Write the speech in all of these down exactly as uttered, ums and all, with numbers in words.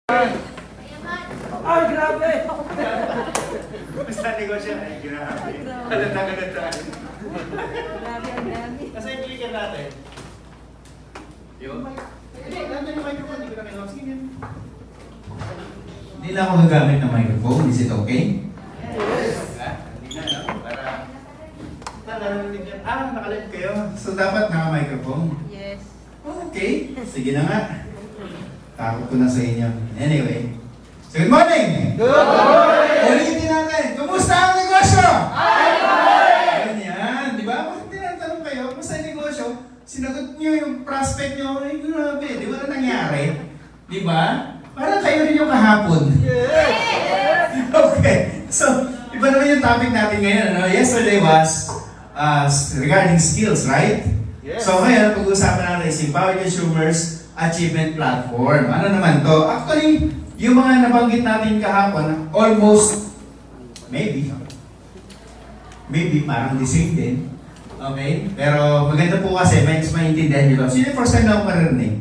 Ay, grabe! Basta negosyo, ay grabe. Kalata-kalata. Grabe ang dami. Kasi yung clicker natin. Yun? Hindi, nandun yung microphone, hindi ko na kailangan. Sige. Hindi na ako gagamit ng microphone. Is it okay? Yes! Hindi na, no? Para... Narinig yan. Ah, nakalive kayo. So dapat naka-microphone. Yes. Okay. Sige na nga. Takot ko na sa inyo. Anyway. So good morning! Good morning! Ulitin natin. Kumusta ang negosyo? Ay! Ganyan. Di ba? Kung tinatanong kayo, kumusta ang negosyo? Sinagot nyo yung prospect nyo. Ay, grabe. Di ba na nangyari? Di ba? Parang kayo rin yung kahapon. Yes! Okay. So, iba naman yung topic natin ngayon. Ano? Yesterday was uh, regarding skills, right? Yes. So, ngayon, pag-uusapan natin is Empower Consumers Achievement Platform. Ano naman to? Actually, yung mga nabanggit natin kahapon, almost, maybe, maybe parang the same din. Okay? Pero maganda po kasi, may mas maintindihan nyo. Sino yung first time na ako maririnig?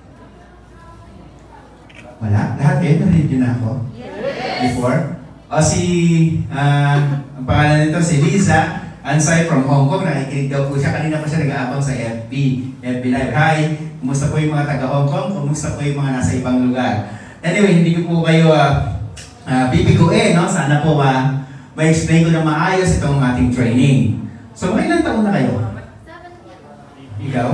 Wala? Lahat kayo narinig nyo na ako? Yes. Before? O si, uh, ang pangalan nito, si Liza Ansay from Hong Kong. Nakikinig daw po siya. Kanina pa siya nag-aabang sa F B. F B Live. Hi! Kumusta po yung mga taga Hong Kong? Kumusta po yung mga nasa ibang lugar? Anyway, hindi ko po kayo uh, uh, bibiguin, no? Sana po uh, may explain ko na maayos itong ating training. So, may ilang taon na kayo? Ikaw?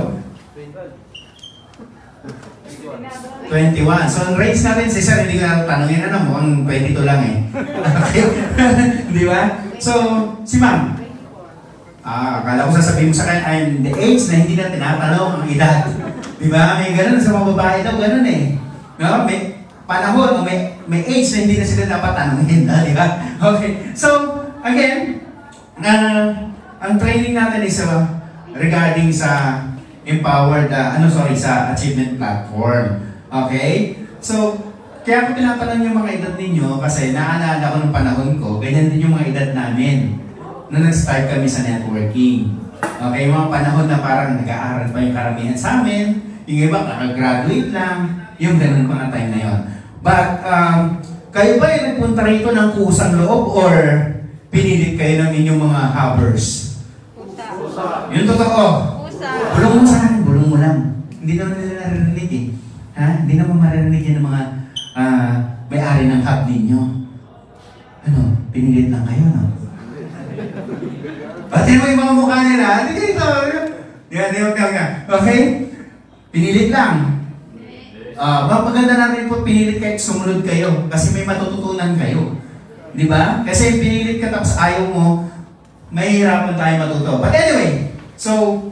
twenty-one. So, ang range natin, si Sir, hindi ko na tanongin, ano mo, ang twenty-two lang eh. Di ba? So, si Ma'am? Ah, akala ko sasabihin mo sa kanya, I'm the age na hindi na tinatanong ang edad. Di ba? May ganun sa mga babae daw, ganun eh. No? May panahon o may, may age na hindi na sila dapat tanongin. Di ba? Okay. So, again, uh, ang training natin is uh, regarding sa empowered, uh, ano sorry, sa achievement platform. Okay? So, kaya ako tinatanong yung mga edad ninyo kasi naalala ko ng panahon ko, ganyan din yung mga edad namin na nag-start kami sa networking. Okay? Yung mga panahon na parang nag-aaral pa yung karamihan sa amin, yung iba kakagraduate lang, yung ganun mga time na yun. But, um, kayo ba yung nagpunta rito ng kusang loob or pinilit kayo ng inyong mga hoppers? Pusa. Yung totoo. Pusa. Bulong mo sa akin, bulong mo lang. Hindi naman nila naririnig eh. Ha? Hindi naman maririnig yan ng mga uh, may-ari ng hub ninyo. Ano? Pinilit lang kayo, no? Pati mo yung mga mukha nila, hindi kayo ito. Yan, yan, yan, yan. Okay? Pinilit lang. Uh, mapaganda natin po, pinilit kayo, sumunod kayo. Kasi may matututunan kayo. Di ba? Kasi pinilit ka tapos ayaw mo, mahihirapan tayo matuto. But anyway, so,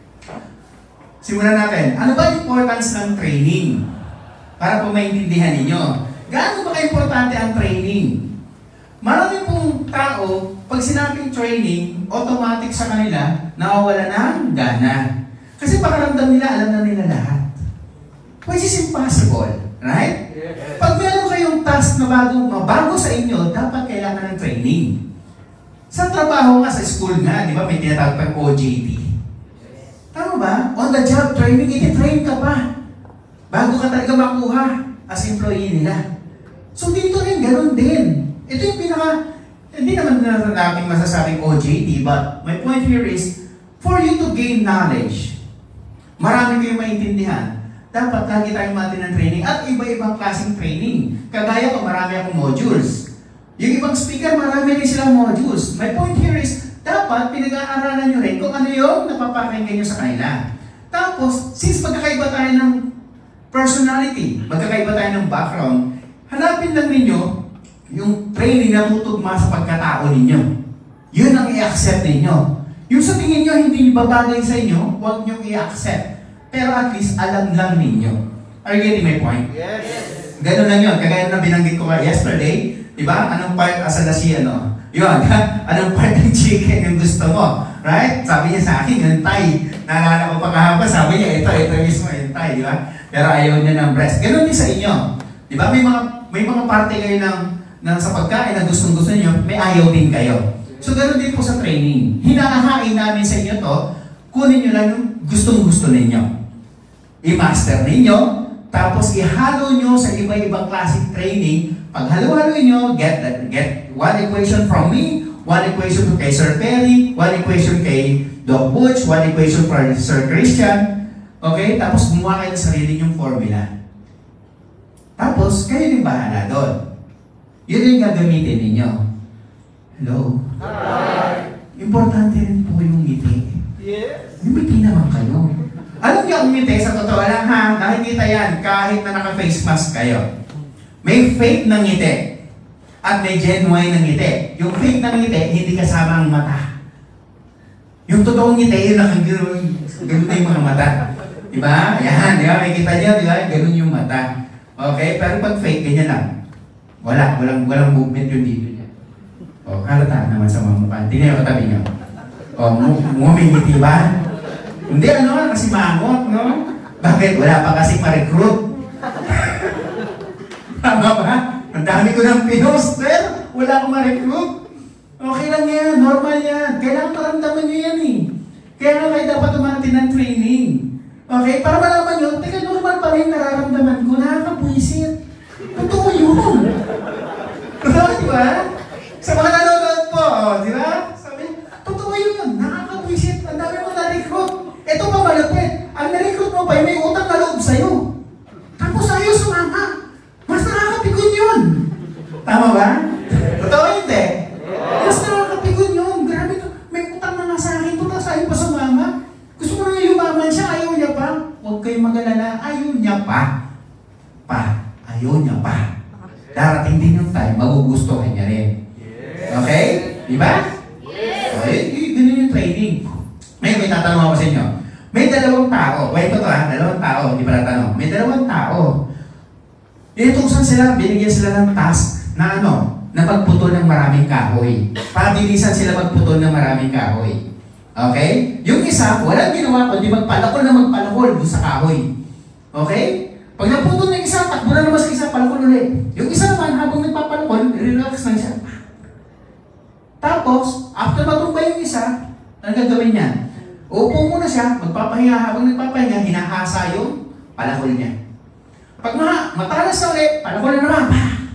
simulan natin. Ano ba yung importance ng training? Para po maintindihan ninyo. Gaano ba ka-importante ang training? Marami pong tao, pag sinabing training, automatic sa kanila, nawawala ng gana. Kasi pakaramdam nila, alam na nila lahat. Which is impossible. Right? Yes. Pag meron kayong task na bago, bago sa inyo, dapat kailangan ng training. Sa trabaho nga, sa school nga, di ba, may tinatawag pa O J T. Tama ba? On the job training, iti-train ka pa. Bago ka talaga makuha as employee nila. So dito rin, ganun din. Ito yung pinaka, hindi naman na natin masasabing O J T, but my point here is, for you to gain knowledge, marami kayong maintindihan, dapat lagi tayong matin ng training at iba-ibang klaseng training. Kagaya ko, marami akong modules. Yung ibang speaker, marami rin silang modules. My point here is, dapat pinag-aaralan nyo rin kung ano yung napapakinggan nyo sa kanila. Tapos, since magkakaiba tayo ng personality, magkakaiba tayo ng background, hanapin lang ninyo yung training na tutugma sa pagkatao ninyo. Yun ang i-accept ninyo. Yung sa tingin nyo hindi babagay sa inyo, huwag nyo i-accept. Pero at least alam lang ninyo. Are you getting my point? Yes. Ganun lang yun. Kagaya na binanggit ko yesterday, di ba? Anong part asa na siya, no? Yun, anong part ng chicken yung gusto mo? Right? Sabi niya sa akin, yung Thai. Naalala ko pa kahapon, sabi niya, ito, ito mismo, yung Thai, di ba? Pero ayaw niya ng breast. Ganun din sa inyo. Di ba? May mga, may mga parte kayo ng, ng sa pagkain na gustong-gusto niyo, may ayaw din kayo. So, ganun din po sa training. Hinahain namin sa inyo to, kunin nyo lang yung gustong-gusto ninyo. I-master ninyo, tapos ihalo nyo sa iba-ibang klaseng training. Pag halo-halo nyo, get, get one equation from me, one equation kay Sir Perry, one equation kay Doc Butch, one equation for Sir Christian. Okay? Tapos gumawa kayo ng sarili nyong formula. Tapos, kayo din bahala doon. Yun yung gagamitin ninyo. Hello? Hi. Importante rin po yung ngiti. Yes. Ngumiti naman kayo. Alam niyo ang ngiti, sa totoo lang ha, nakikita yan kahit na naka-face mask kayo. May fake ng ngiti at may genuine ng ngiti. Yung fake ng ngiti, hindi kasama ang mata. Yung totoong ngiti, yun nakaganoon ganun na yung mga mata. Diba? Ayan, diba? May kita niyo, diba? Ganun yung mata. Okay? Pero pag fake, ganyan lang. Wala, walang, walang movement yung dito niya. O, halata naman sa mga mukha. Tingnan yung katabi niyo. O, ngumingiti ba? Hindi, ano, kasi mangot, no? Bakit? Wala pa kasi ma-recruit. Tama ba? Ang dami ko ng pinost-er, wala akong ma-recruit. Okay lang yan, normal yan. Kailangan maramdaman nyo yan eh. Kaya nga kayo dapat umati ng training. Okay? Para malaman nyo, teka, normal pa rin nararamdaman ko, nakakabwisit. Totoo yun. Totoo, di ba? Sa mga nanonood po, oh, di ba? Sabi, totoo yun, nakakabwisit. Ang dami mo na-recruit. Ito pa malapit. Ang na-recruit mo pa, may utang na loob sa'yo. Tapos ayaw sumama. Mas nakakapikon yun. Tama ba? Totoo hindi? Mas nakakapikon yun. Grabe to. May utang na nga sa akin. Tapos ayaw pa sumama. Gusto mo na yumaman siya, ayaw niya pa. Huwag kayong magalala. Ayaw niya pa. Pa. Ayaw niya pa. Darating din yung time, magugustuhan niya rin. Okay? Di ba? Yes. Okay, ganun yung training. Ngayon, may tatanong ako sa inyo. May dalawang tao. Wait, ito ha, dalawang tao. Hindi pala tanong. May dalawang tao. Inutusan sila, binigyan sila ng task na ano, na magputol ng maraming kahoy. Pabilisan sila magputol ng maraming kahoy. Okay? Yung isa, walang ginawa kundi magpalakol na magpalakol doon sa kahoy. Okay? Pag naputol ng isa, takbo na naman sa isa, palakol ulit. Yung isa naman, habang nagpapalakol, relax lang siya. Tapos, after matumba yung isa, ano gagawin niya? Upo muna siya, magpapahinga, habang nagpapahinga, hinahasa yung palakol niya. Pag ma matalas na ulit, palakol na naman.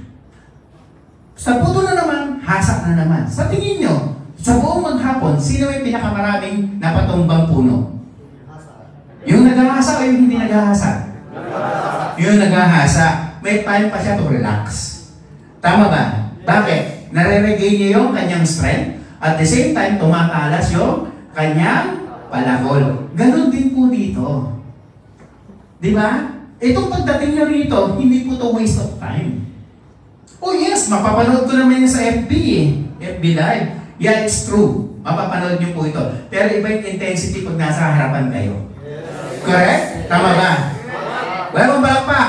Sa puto na naman, hasa na naman. Sa tingin nyo, sa buong maghapon, sino may pinakamaraming napatumbang puno? Yung naghahasa o yung hindi naghahasa? Yung naghahasa. May time pa siya to relax. Tama ba? Bakit? Nare-regain niya yung kanyang strength. At the same time, tumatalas yung kanyang palakol. Ganon din po dito. Di ba? Itong pagdating nyo rito, hindi po to waste of time. Oh yes, mapapanood ko naman yan sa F B eh. F B Live. Yeah, it's true. Mapapanood nyo po ito. Pero iba yung intensity pag nasa harapan kayo. Correct? Tama ba? Well, balakpak!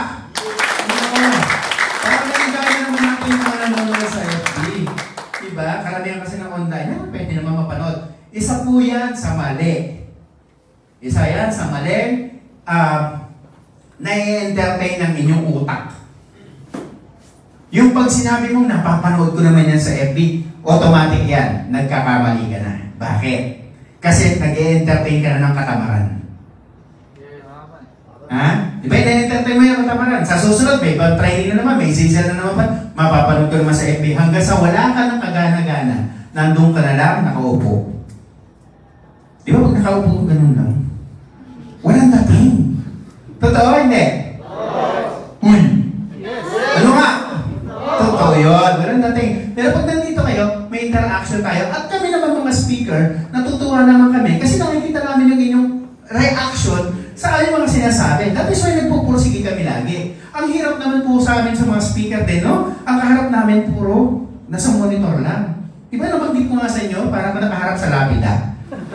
Parang nagigaya naman natin yung mga nanonood sa F B. Diba? Karamihan kasi ng online, ah, pwede naman mapanood. Isa po yan sa mali. Isa yan sa mali. Uh, na-entertain ng inyong utak. Yung pag sinabi mong napapanood ko naman yan sa F B, automatic yan, nagkakamali ka na. Bakit? Kasi nag-entertain ka na ng katamaran. Ha? Di ba na-entertain mo yung katamaran? Sa susunod, may ibang training na naman, may season na naman pa, mapapanood ko naman sa F B. Hanggang sa wala ka ng kagana-gana, nandun ka na lang, nakaupo. Di ba pag nakaupo, ganun lang? Walang dating. Totoo, hindi? Uy! Ano nga? Totoo yun. Walang dating. Pero pag nandito kayo, may interaction tayo. At kami naman mga speaker, natutuwa naman kami kasi nakikita namin yung inyong reaction sa aming mga sinasabi. That is why nagpupursige kami lagi. Ang hirap naman po sa amin sa mga speaker din, no? Ang kaharap namin puro nasa monitor lang. Diba nabanggit ko nga sa inyo, parang nakaharap sa lapida.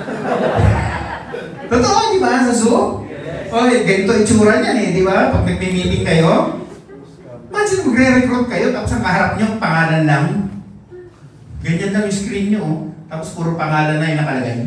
Totoo, di ba? Sa Zoom? Okay, ganito itsura niyan eh, di ba? Pag nagme-meeting kayo, imagine magre-recruit kayo, tapos ang kaharap niyo, pangalan lang. Ganyan lang yung screen niyo, oh. Tapos puro pangalan na yung nakalagay.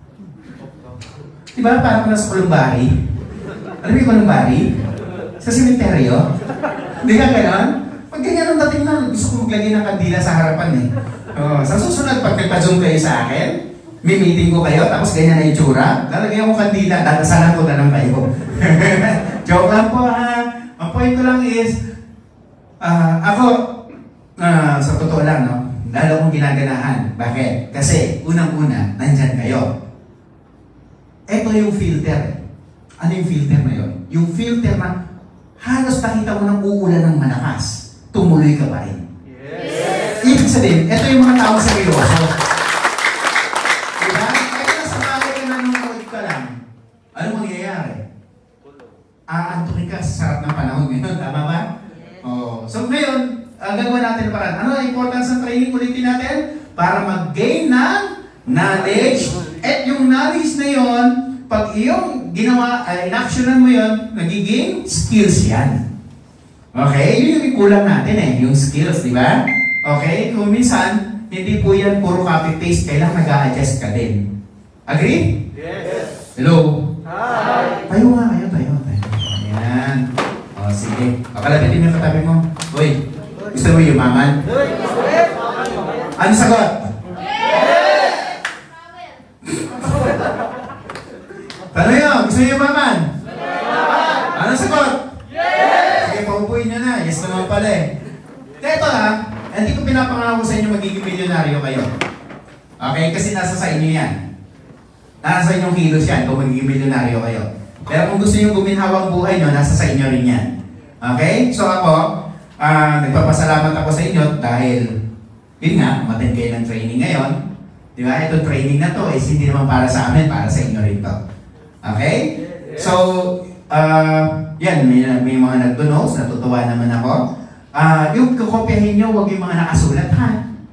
Di ba? Parang nasa Columbari. Alam mo yung Columbari? Sa sementeryo. Di ka gano'n? Pag ganyan ang dating na, gusto ko maglagay ng kandila sa harapan eh. Oh, sa susunod, pag nagpa-zoom kayo sa akin, may meeting ko kayo, tapos ganyan na yung tsura, lalagyan ko kandila, dadasalan ko na lang kayo. Joke lang po ha. Ang point ko lang is, ah, ako, ah, sa totoo lang, no? Lalo kong ginaganahan. Bakit? Kasi, unang-una, nandyan kayo. Ito yung filter. Ano yung filter na yun? Yung filter na halos nakita mo ng uulan ng malakas, tumuloy ka pa rin. Yes. Ibig sabihin, ito yung mga tao seryoso. Diba? Kaya nasa bagay ka nanonood ka lang, ano mangyayari? Aantukin ka sa sarap ng panahon ngayon. Tama ba? Oh. So ngayon, uh, gagawa natin ang paraan. Ano ang importance ng training? Ulitin natin para mag-gain ng knowledge. At yung knowledge na yon, pag iyong ginawa, uh, in-actionan mo yon, nagiging skills yan. Okay? Yun yung kulang natin eh, yung skills, di ba? Okay? Kung minsan, hindi po yan puro copy-paste, kailangan nag-a-adjust ka din. Agree? Yes. Hello? Hi. Tayo nga kayo, tayo, tayo. Ayan. O, sige. O, kalapitin mo yung katabi mo. Uy, gusto mo yumaman? Ano sagot? Tanong yun, gusto mo yumaman? Ano sagot? Sige, paupuin nyo na. Yes naman pala eh. Ito ha, hindi ko pinapangako sa inyo magiging milyonaryo kayo. Okay? Kasi nasa sa inyo yan. Nasa sa inyong kilos yan kung magiging milyonaryo kayo. Pero kung gusto nyo guminhawang buhay nyo, nasa sa inyo rin yan. Okay? So ako, uh, nagpapasalamat ako sa inyo dahil, yun nga, umattend kayo ng training ngayon. Di ba? Ito training na to is hindi naman para sa amin, para sa inyo rin to. Okay? So, uh, yan, may, may mga nagdo-notes, natutuwa naman ako. Uh, yung kukopyahin nyo, huwag yung mga nakasulat ha.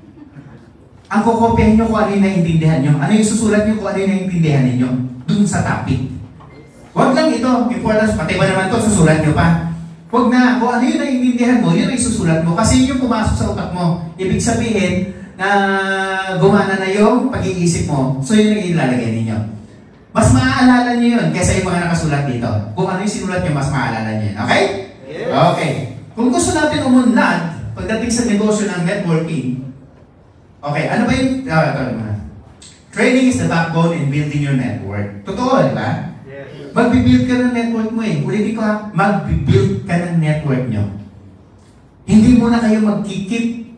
Ang kukopyahin nyo kung ano yung naiintindihan nyo. Ano yung susulat nyo kung ano yung naiintindihan ninyo. Dun sa topic. Huwag lang ito. Importance, pati ba naman ito, susulat nyo pa. Huwag na. Kung ano yung naiintindihan mo, yun ay susulat mo. Kasi yun yung pumasok sa utak mo. Ibig sabihin na gumana na yung pag-iisip mo. So yun yung ilalagay ninyo. Mas maaalala nyo yun kaysa yung mga nakasulat dito. Kung ano yung sinulat nyo, mas maaalala nyo yun. Okay? Yes. Okay. Kung gusto natin umunlad, pagdating sa negosyo ng networking, okay, ano ba yung, uh, ito naman. Training is the backbone in building your network. Totoo, di ba? Yes. Magbibuild ka ng network mo eh. Ulitin ko ha, magbibuild ka ng network nyo. Hindi muna kayo magkikip.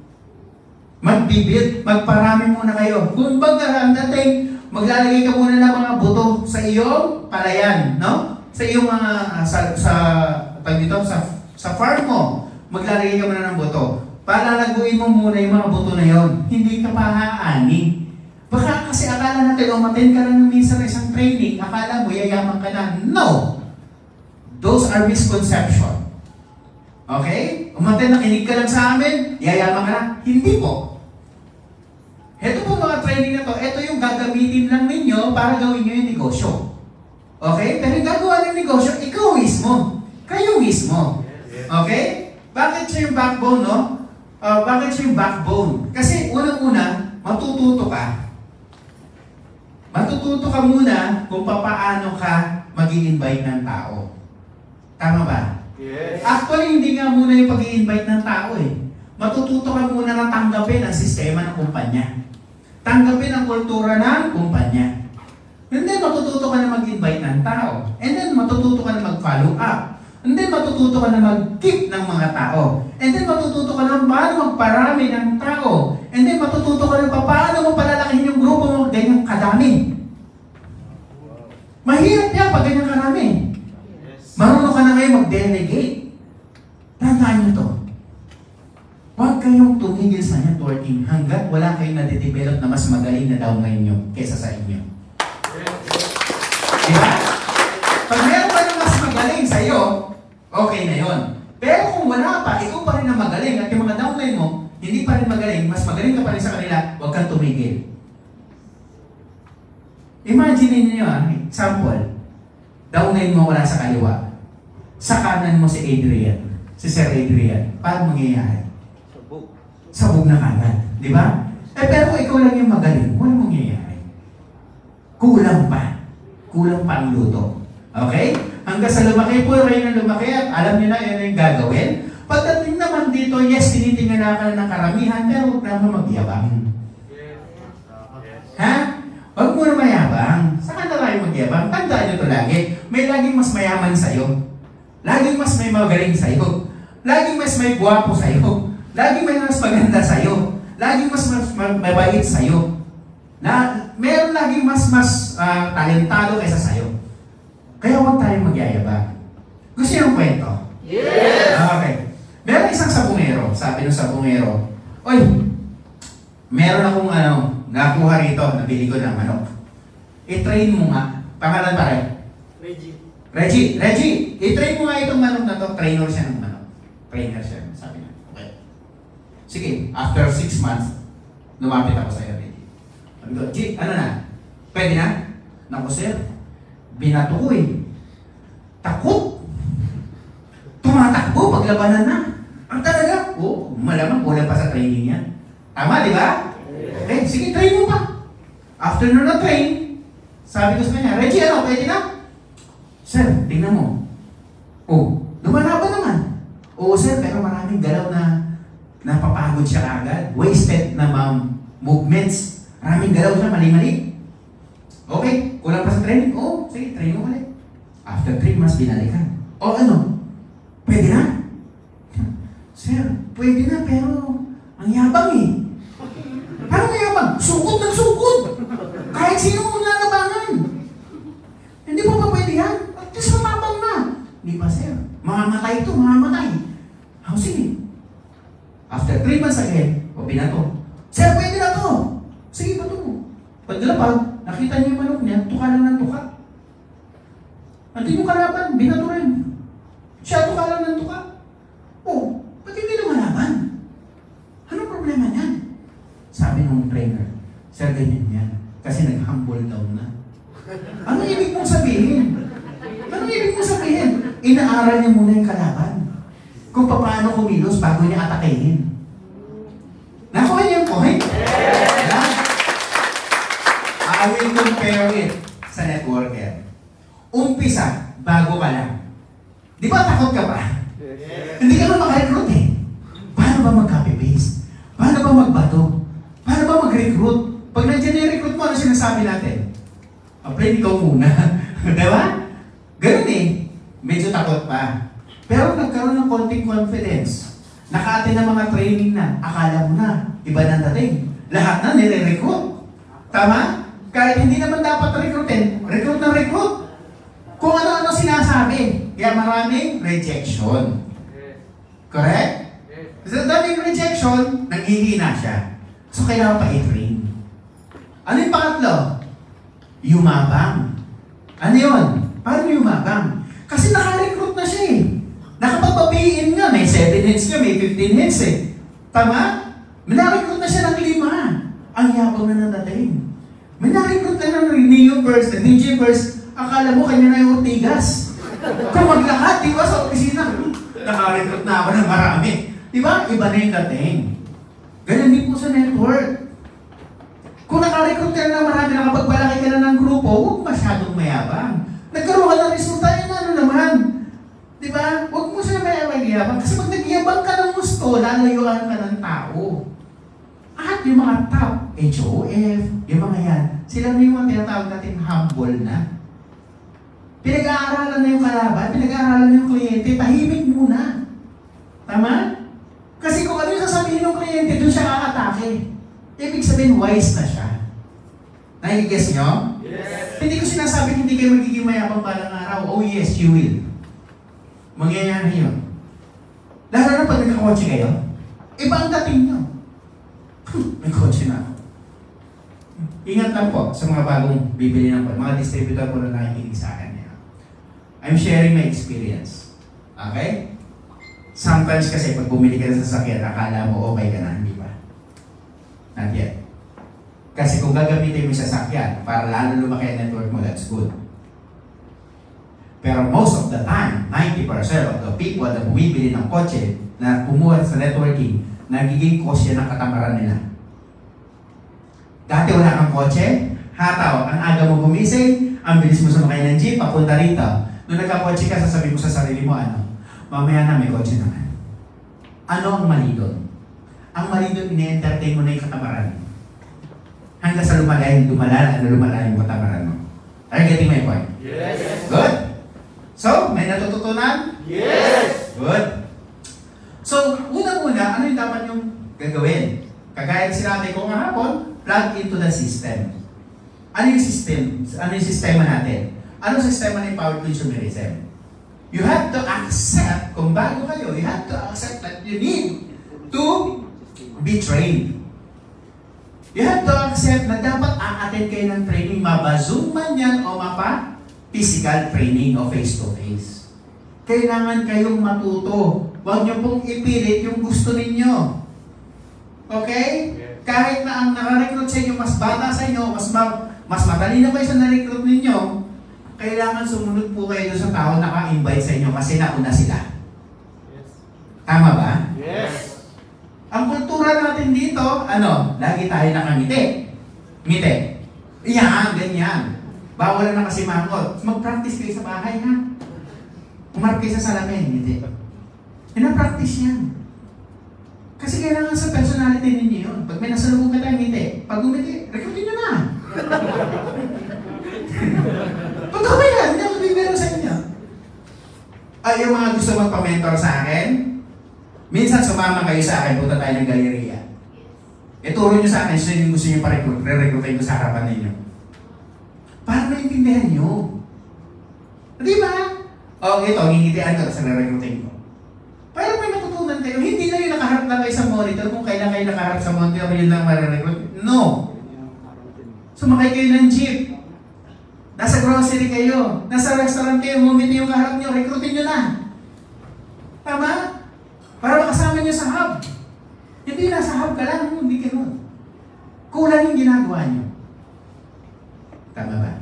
Magbibuild, magparami muna kayo. Kung baga, ang dating, maglalagay ka muna ng mga buto sa iyong palayan, no? Sa iyong mga, uh, sa, sa, tag dito, sa, sa farm mo, maglalagay ka muna ng buto. Palalaguin mo muna yung mga buto na yon. Hindi ka pahaani. Baka kasi akala natin, umattend ka lang minsan ng isang training, akala mo, yayaman ka na. No! Those are misconception. Okay? Umattend, nakinig ka lang sa amin, yayaman ka na. Hindi po. Ito po mga training na to, ito yung gagamitin lang ninyo para gawin nyo yung negosyo. Okay? Pero yung gagawa ng negosyo, ikaw mismo. Kayo mismo. Okay? Bakit siya yung backbone, no? Uh, bakit siya yung backbone? Kasi unang-una, matututo ka. Matututo ka muna kung paano ka mag-i-invite ng tao. Tama ba? Yes. Actually, hindi nga muna yung pag-i-invite ng tao eh. Matututo ka muna na tanggapin ang sistema ng kumpanya. Tanggapin ang kultura ng kumpanya. And then, matututo ka na mag-invite ng tao. And then, matututo ka na mag-follow up. And then, matututo ka na mag-keep ng mga tao. And then, matututo ka na paano magparami ng tao. And then, matututo ka na paano mo palalakihin yung grupo mo ganyang kadami. Mahirap yan pag ganyang karami. Marunong ka na ngayon mag-delegate. Tandaan nyo to. Huwag kayong tumigil sa networking hanggat wala kayong nade-develop na mas magaling na downline nyo kaysa sa inyo. Diba? Pag meron ka na mas magaling sa iyo, okay na yon. Pero kung wala pa, ikaw pa rin ang magaling at yung mga downline mo, hindi pa rin magaling, mas magaling ka pa rin sa kanila, huwag kang tumigil. Imagine niyo ah, example, downline mo wala sa kaliwa. Sa kanan mo si Adrian, si Sir Adrian. Paano mangyayari? Sabog. Sabog na kanan. Di ba? Eh pero kung ikaw lang yung magaling, walang mangyayari. Kulang pa. Kulang pa ang luto. Okay? Hanggang sa lumaki po, rin ang lumaki at alam niyo na yun yung gagawin. Pagdating naman dito, yes, tinitingnan ka ng karamihan, pero huwag naman magyabang. Ha? Huwag mo na mayabang. Saan na tayo magyabang? Tandaan nyo ito lagi. May laging mas mayaman sa'yo. Laging mas may magaling sa'yo. Laging mas may guwapo sa'yo. Laging may mas maganda sa'yo. Laging mas mas mabait sa'yo. Na meron laging mas mas uh, talentado kaysa sa'yo. Kaya huwag tayong magyayabang. Gusto niyo ng kwento? Yes! Okay. Meron isang sabungero. Sabi ng sabungero, Oy, meron akong ano, nakuha rito, nabili ko ng manok. I-train mo nga. Pangalan pare? Reggie. Reggie, Reggie, i-train mo nga itong manok na to. Trainer siya ng manok. Trainer siya, sabi niya. Okay. Sige, after six months, lumapit ako sa'yo, Reggie. Sabi ko, G, ano na? Pwede na? Naku sir, binato ko eh. Takot. Tumatakbo, paglabanan na. Ang talaga, oh, malamang kulang pa sa training yan. Tama, di ba? Okay, sige, train mo pa. After na na-train, sabi ko sa kanya, Reggie, ano, pwede na? Sir, tingnan mo. Oh, lumalaban naman. Oo, sir, pero maraming galaw na napapagod siya agad. Wasted na um, movements. Maraming galaw siya, mali-mali. Okay, kulang pa sa training? Oo, sige, train mo ulit. After three months, binalikan. O ano? Pwede na? Sir, pwede na, pero ang yabang eh. Parang may yabang. Sukot ng sukot. Kahit sino mong lalabangan. Hindi po ba pwede yan? At least mamabang na. Hindi pa, sir. Mamamatay ito, mamamatay. Ako, sige. After three months again, o binato. Sir, pwede na to. Sige, bato mo. Paglalapag, nakita niya yung manok niya, tuka lang ng tuka. At yung kalaban, binato rin. Siya tuka lang ng tuka. Oh, ba't hindi lumalaban? Anong problema niyan? Sabi ng trainer, sir, ganyan yan. Kasi nag-humble down na. Ano ibig mong sabihin? Ano ibig mong sabihin? Inaaral niya muna yung kalaban. Kung paano kumilos bago niya atakehin. Nakuha niyo yung point? Yeah. I will compare it sa networker. Umpisa, bago ka lang. Di ba takot ka pa? Yes. Hindi ka ba makarecruit eh? Paano ba mag-copy-paste? Paano ba magbato? Paano ba mag-recruit? Pag nandiyan yung recruit mo, ano sinasabi natin? Apply ikaw muna. Diba? Ganun eh. Medyo takot pa. Pero nagkaroon ng konting confidence. Naka-attend ng mga training na. Akala mo na. Iba na dating. Lahat na nire-recruit. Tama? Kahit hindi naman dapat recruitin, recruit na recruit. Kung ano-ano sinasabi. Kaya maraming rejection. Correct? Sa daming rejection, nanghihina siya. So, kailangan pa i-train. Ano yung pangatlo? Yumabang. Ano yun? Paano yumabang? Kasi naka-recruit na siya eh. Nakapagpapiin nga. May seven heads ka, may fifteen heads eh. Tama? May na-recruit na siya ng lima. Ang yabang na nadating. May na-recruit na ng Neo First, ng Ninja First. Akala mo kanya na yung Ortigas. Kung maglakad, di ba, sa opisina? Naka-recruit na ako ng marami. Di ba? Iba na yung dating. Ganyan din po sa network. Kung naka-recruit ka na ng marami, nakapagbalaki ka na ng grupo, huwag masyadong mayabang. Nagkaroon ka ng resulta, yun ano naman. Di ba? Huwag mo siya mayabang. Kasi pag nagyabang ka ng gusto, lalayuan ka ng tao. At yung mga top, H O F, yung mga yan, sila na yung mga tinatawag natin humble na. Pinag-aaralan na yung kalaban, pinag-aaralan na yung kliyente, tahimik muna. Tama? Kasi kung ano yung sasabihin ng kliyente, doon siya kakatake. Ibig sabihin, wise na siya. Nai-guess nyo? Yes. Hindi ko sinasabi hindi kayo magiging mayabang balang araw. Oh yes, you will. Mangyayari yun. Lalo na pag nagkakotse kayo, iba ang dating nyo. May kotse na ako. Ingat lang po sa mga bagong bibili ng po. Mga distributor po na nakikinig sa akin. I'm sharing my experience. Okay? Sometimes kasi pag bumili ka na sa sasakyan, akala mo okay ka na, hindi ba? Not yet. Kasi kung gagamitin mo yung sasakyan para lalo lumaki ang network mo, that's good. Pero most of the time, ninety percent of the people na bumibili ng kotse na kumuha sa networking, nagiging kosya ng katamaran nila. Dati wala kang kotse, hataw, ang aga mo gumising, ang bilis mo sumakay ng jeep, papunta rito. Nung nagkakotse ka, sasabihin mo sa sarili mo, ano? Mamaya na, may kotse naman. Ano ang mali doon? Ang mali doon, ine-entertain mo na yung katamaran. Hanggang sa lumalayan, lumalala, ano lumalayan yung katamaran mo. Are you getting my point? Yes. Good? So, may natututunan? Yes! Good. So, unang-una, ano yung dapat yung gagawin? Kagaya ng sinabi ko kahapon, plug into the system. Ano yung system? Ano yung sistema natin? Ano yung sistema ng power consumerism? You have to accept, kung bago kayo, you have to accept that you need to be trained. You have to accept na dapat a-attend kayo ng training, maba-zoom man yan o mapa-physical training o face-to-face. Kailangan kayong matuto. Huwag niyo pong ipilit yung gusto ninyo. Okay? Kahit na ang nakarecruit sa inyo, mas bata sa inyo, mas ma mas matalino kayo sa na-recruit ninyo, kailangan sumunod po kayo sa tao na naka-invite sa inyo kasi nauna sila. Tama ba? Yes! Ang kultura natin dito, ano, lagi tayo nakangiti. Ngiti. Iyan, ganyan. Bawal na kasi mangot. Mag-practice kayo sa bahay, ha? Umarap kayo sa salamin, ngiti. Ina-practice yan. Kasi kailangan sa personality ninyo yun. Pag may nasalubong ka tayo, ngiti. Pag umiti, recruitin nyo na. Totoo ba yan? Hindi ako bibiro sa inyo. Ay, yung mga gusto magpa-mentor sa akin, minsan sumama kayo sa akin, punta tayo ng galeriya. Ituro nyo sa akin, sino yung gusto nyo pa-recruit, re-recruitin ko sa harapan ninyo. Para maintindihan nyo. Di ba? O, ito, ngingitian ko, sa re-recruitin ko. Para may matutunan kayo, hindi na yung nakaharap na kayo sa monitor, kung kailan kayo nakaharap sa monitor, yun lang ma-recruit. No! Sumakay kayo ng jeep. Nasa grocery kayo. Nasa restaurant kayo. Ngumiti yung kaharap nyo. Recruitin nyo na. Tama? Para makasama nyo sa hub. Hindi nasa hub ka lang. Hindi ka nun. Kulang yung ginagawa nyo. Tama ba?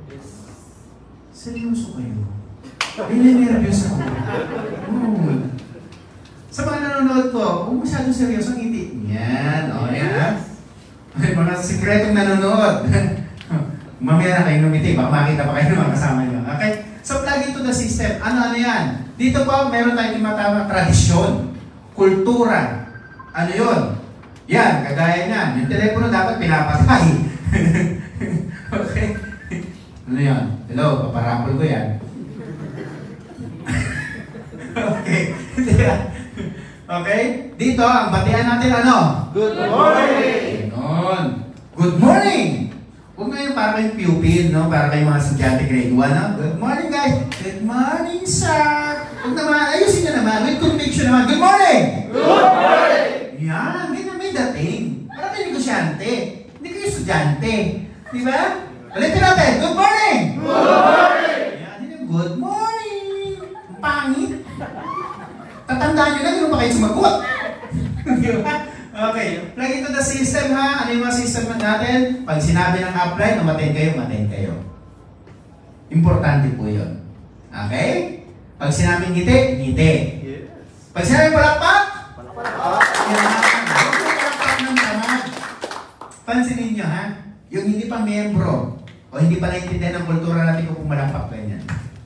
Seryoso kayo. Bininervyos ako. Oh. Sa mga nanonood ko, kung masyadong seryoso, hindi. Yan. O, yan. Ay, mga sikretong nanonood. Mamaya na kayo numiti, baka makita pa kayo ng mga kasama nyo. Okay? So, plug into the system. Ano-ano yan? Dito po, meron tayong tinatawag tradisyon, kultura. Ano yun? Yan, kagaya niyan. Yung telepono dapat pinapatay. Okay? Ano yan? Hello, paparapol ko yan. Okay? Okay? Dito, ang batian natin ano? Good morning! Ganon. Good morning! Huwag na yung para kayong pupil, no? Para kayong mga estudyante grade one, no? Good morning, guys! Good morning, sir! Huwag naman, ayusin nyo naman. With conviction naman. Good morning! Good morning! Yan, may na may dating. Para kayo negosyante. Hindi kayo estudyante. Di ba? Ulitin natin. Good morning! Good morning! Yan, yun yung good morning! Ang pangit. Tatandaan nyo na, gano'n pa kayo sumagot. Di ba? Okay, plug into the system, ha? Ano yung mga system natin? Pag sinabi ng apply, umattend kayo, umattend kayo. Importante po yun. Okay? Pag sinabing ngiti, ngiti. Yes! Pag sinabing palakpak, Palakpak! yan. Huwag yung palakpak ng tamad. Pansinin nyo, ha? Yung hindi pa miyembro, o hindi pa naintindihan ng kultura natin kung pumalakpak ganyan.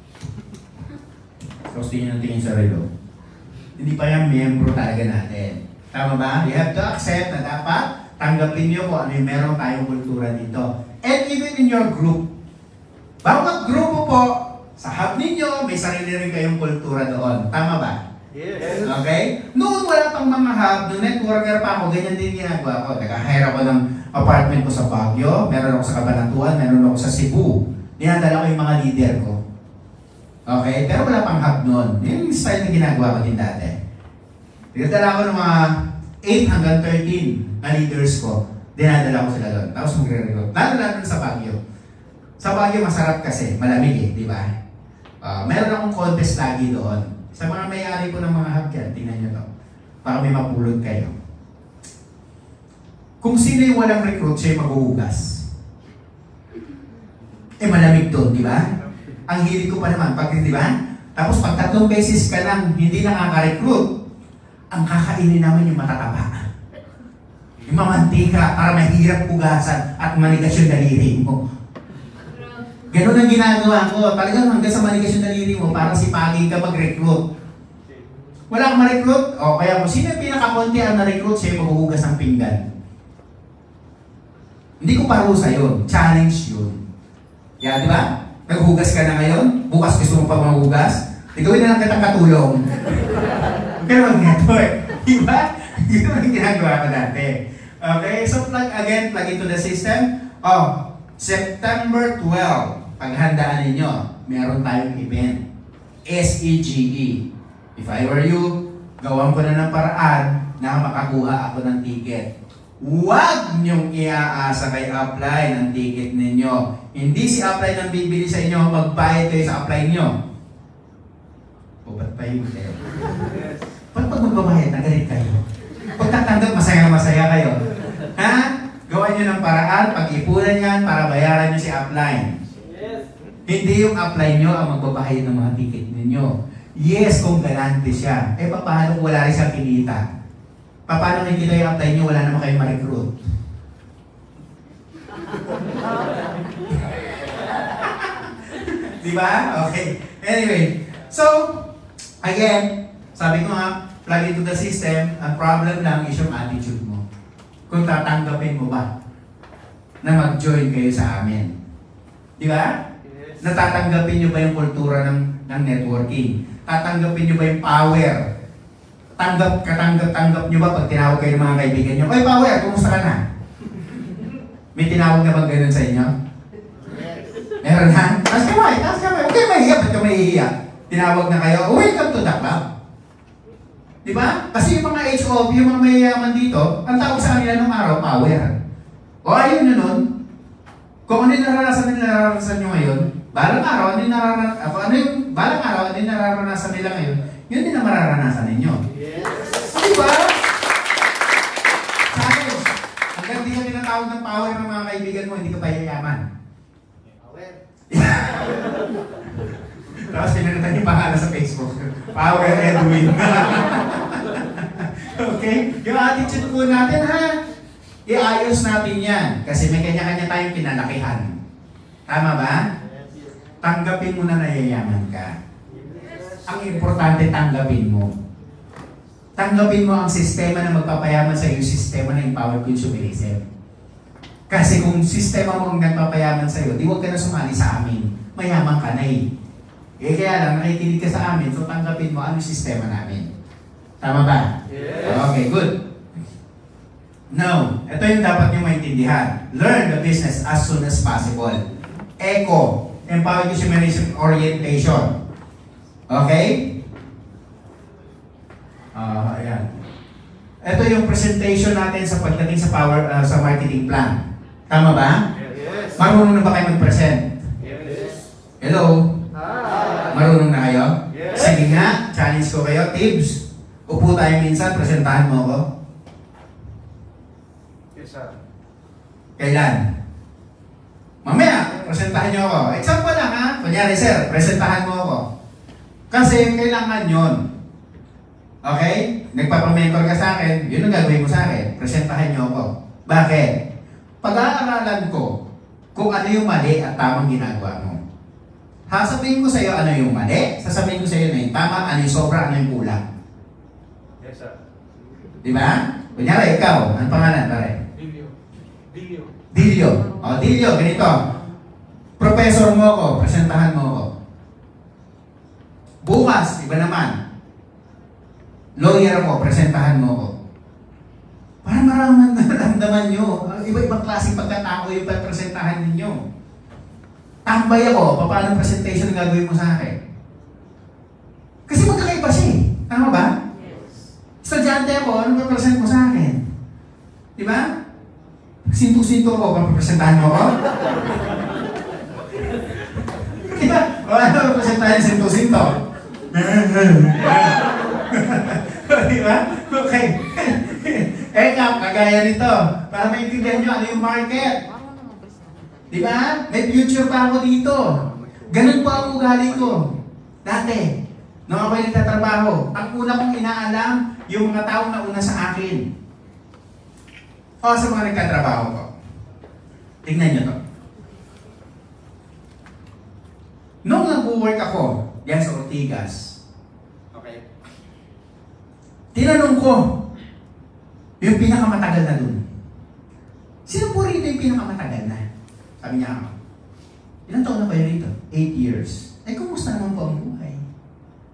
Tapos tingin ng tingin sa relo. Hindi pa yan miyembro talaga natin. Tama ba? You have to accept na dapat tanggapin nyo kung ano yung meron tayong kultura dito. And even in your group. Bawat grupo po, sa hub ninyo, may sarili rin kayong kultura doon. Tama ba? Yes! Okay? Noon wala pang mga hub, noong networker pa ako, ganyan din ginagawa ko. Nag-hire ako ng apartment ko sa Baguio, meron ako sa Cabanatuan, meron ako sa Cebu. Dinadala ko yung mga leader ko. Okay? Pero wala pang hub noon. Yun yung style na ginagawa ko din dati. Dinadala ko ng mga eight hanggang thirteen na leaders ko. Dinadala ko sila doon. Tapos magre-recruit. Lalo-lalo sa Baguio. Sa Baguio masarap kasi, malamig eh, di ba? Uh, meron akong contest lagi doon. Sa mga may-ari po ng mga hub yan, tingnan nyo to. Para may mapulot kayo. Kung sino yung walang recruit, siya yung maghuhugas. Eh malamig doon, di ba? Ang hilig ko pa naman, pag di ba? Tapos pag tatlong beses ka lang hindi nakaka-recruit, ang kakainin naman yung matataba. Yung mamantika para mahirap hugasan at manigas yung daliri mo. Ganun ang ginagawa ko. Talagang hanggang sa manigas yung daliri mo, parang sipagin ka mag-recruit. Wala kang ma-recruit? O kaya kung sino yung pinaka-konti ang na-recruit, siya yung maghuhugas ng pinggan. Hindi ko parusa yun. Challenge yun. Yan, di ba? Naghugas ka na ngayon, bukas gusto mo pa maghugas, Tigawin na lang kitang katulong. Pero mag-network. Diba? Yun ang ginagawa ko dati. Okay, so plug again, plug into the system. Oh, September twelfth, paghandaan ninyo, meron tayong event. S E G E. If I were you, gawan ko na ng paraan na makakuha ako ng ticket. Huwag niyong iaasa kay apply ng ticket ninyo. Hindi si apply nang bibili sa inyo, magbayad kayo sa apply niyo. O ba't pa yun kayo? Ba't pag magbabayad, nagalit kayo? Pag tatanggap, masaya-masaya kayo. Ha? Gawan niyo ng paraan, pag-ipunan yan para bayaran niyo si apply. Hindi yung apply niyo ang magbabayad ng mga ticket ninyo. Yes, kung galante siya. Eh, paano kung wala rin siyang kinita? Paano nakikita yung apply niyo, wala naman kayong ma-recruit? Diba? Okay. Anyway, so, again, sabi ko nga, plug into the system, ang problem lang is yung attitude mo. Kung tatanggapin mo ba na mag-join kayo sa amin. Di ba? Yes. Natatanggapin nyo ba yung kultura ng, ng networking? Tatanggapin nyo ba yung power? Tanggap, katanggap-tanggap nyo ba pag tinawag kayo ng mga kaibigan nyo? Oy, power, kumusta ka na? May tinawag na bang ganun sa inyo? Meron na? Taas kamay, taas kamay. Huwag kayo mahihiya, ba't ka mahihiya? Tinawag na kayo, welcome to the club. Diba? Kasi yung mga H O B, yung mga mayayaman dito, ang tawag sa kanila ng araw, power. O ayun na nun, kung ano yung naranasan nila, naranasan nyo ngayon, balang araw, ano yung naranasan, ano yung, balang araw, ano yung naranasan nila ngayon, yun din ang mararanasan ninyo. Yes. Diba? Sa akin, hanggang di ka tinatawag ng power ng mga kaibigan mo, hindi ka pa yayaman. Tapos pinalitan yung pangalan sa Facebook. Power Edwin. Okay? Yung attitude po natin, ha? Iayos natin yan. Kasi may kanya-kanya tayong pinalakihan. Tama ba? Tanggapin mo na nayayaman ka. Ang importante, tanggapin mo. Tanggapin mo ang sistema na magpapayaman sa iyo, sistema ng empowered consumerism. Kasi kung sistema mo ang nagpapayaman sa iyo, di huwag ka na sumali sa amin. Mayaman ka na eh. Eh kaya lang, nakikinig ka sa amin, so tanggapin mo ano yung sistema namin. Tama ba? Yes. Okay, good. Now, ito yung dapat nyo maintindihan. Learn the business as soon as possible. ECO, Empowered Consumerism Orientation. Okay? Uh, ayan. Ito yung presentation natin sa pagdating sa power uh, sa marketing plan. Tama ba? Yes. Marunong na ba kayo mag-present? Yes. Hello? Hi. Marunong na kayo? Yes. Sige nga, challenge ko kayo. Tips, upo tayo minsan, presentahan mo ako. Yes, sir. Kailan? Mamaya, presentahan nyo ako. Example lang ha. Kunyari, sir, presentahan mo ako. Kasi kailangan yun. Okay? Nagpapamentor ka sa akin, yun ang gagawin mo sa akin. Presentahan nyo ako. Bakit? Pag-aaralan ko kung ano yung mali at tamang ginagawa mo. Sasabihin ko sa iyo ano yung mali, sasabihin ko sa iyo na yung tama, ano yung sobra, ano yung kulang. Yes, sir. Di ba? Kunyari, ikaw, anong pangalan, pare? Dilio. Dilio. Dilio. O, Dilio, ganito. Professor mo ako, presentahan mo ako. Bukas, iba naman. Lawyer ako, presentahan mo ako. Para maraming naramdaman nyo. Iba-ibang klaseng pagkatao yung presentahan ninyo. Tambay ako, paano presentation ang gagawin mo sa akin? Kasi magkakaiba siya eh. Tama ba? Yes. Estudyante ako, ano present mo sa akin? Di ba? Sinto-sinto ko, papresentahan mo ako? Di ba? O ano presentahan yung sinto-sinto? Di ba? Okay. Eh nga, kagaya nito. Para maintindihan nyo ano yung market. Di ba? May future pa ako dito. Ganun pa ang ugali ko. Dati, nung ako'y nagtatrabaho, ang una kong inaalam, yung mga taong nauna sa akin. O sa mga nagtatrabaho ko. Tingnan nyo to. Nung nag-work ako, yan sa Ortigas, okay, tinanong ko, yung pinakamatagal na dun. Sino po rito yung pinakamatagal na? Sabi niya ako, ilang taon na kayo rito? Eight years. Eh, kumusta naman po ang buhay?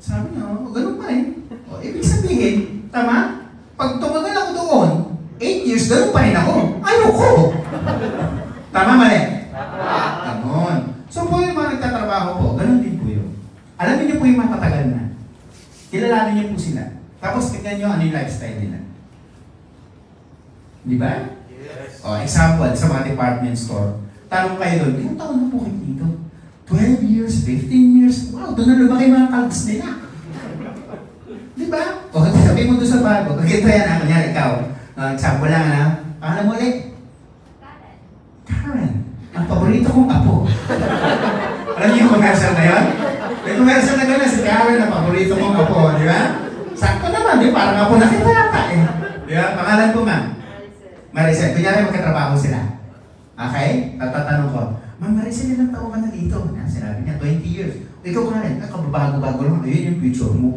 Sabi niya, oh, ganun pa rin. O, ibig sabihin, tama? Pag tumagal ako doon, eight years, ganun pa rin ako. Ayoko! Tama, mali? Ganon. So po yung mga nagtatrabaho po, ganun din po yun. Alamin niyo po yung matatagal na. Kilalanin niyo po sila. Tapos tignan niyo ano yung lifestyle nila. Di ba? Yes. O, example, sa mga department store. Tanong kayo doon, ilang taon na po kayo dito? twelve years, fifteen years, wow, doon na lumaki mga kalbs nila. Di ba? O, sabi mo doon sa bago, kagito yan ha, kunyari ikaw. Uh, example lang ha, pangalan mo ulit? Karen. Ang paborito kong apo. Alam niyo yung commercial na yun? May commercial na gano'n, si Karen ang paborito kong apo, di ba? Sakto naman, di parang apo na kita yata eh. Di ba? Pangalan po ma'am? Maricel. Kunyari magkatrabaho sila. Okay? Tatatanong ko, Ma'am Maricel, ilang taon ka na dito? Na, sinabi niya, twenty years. Ikaw ka rin, kababago-bago lang. Ayun yung future mo.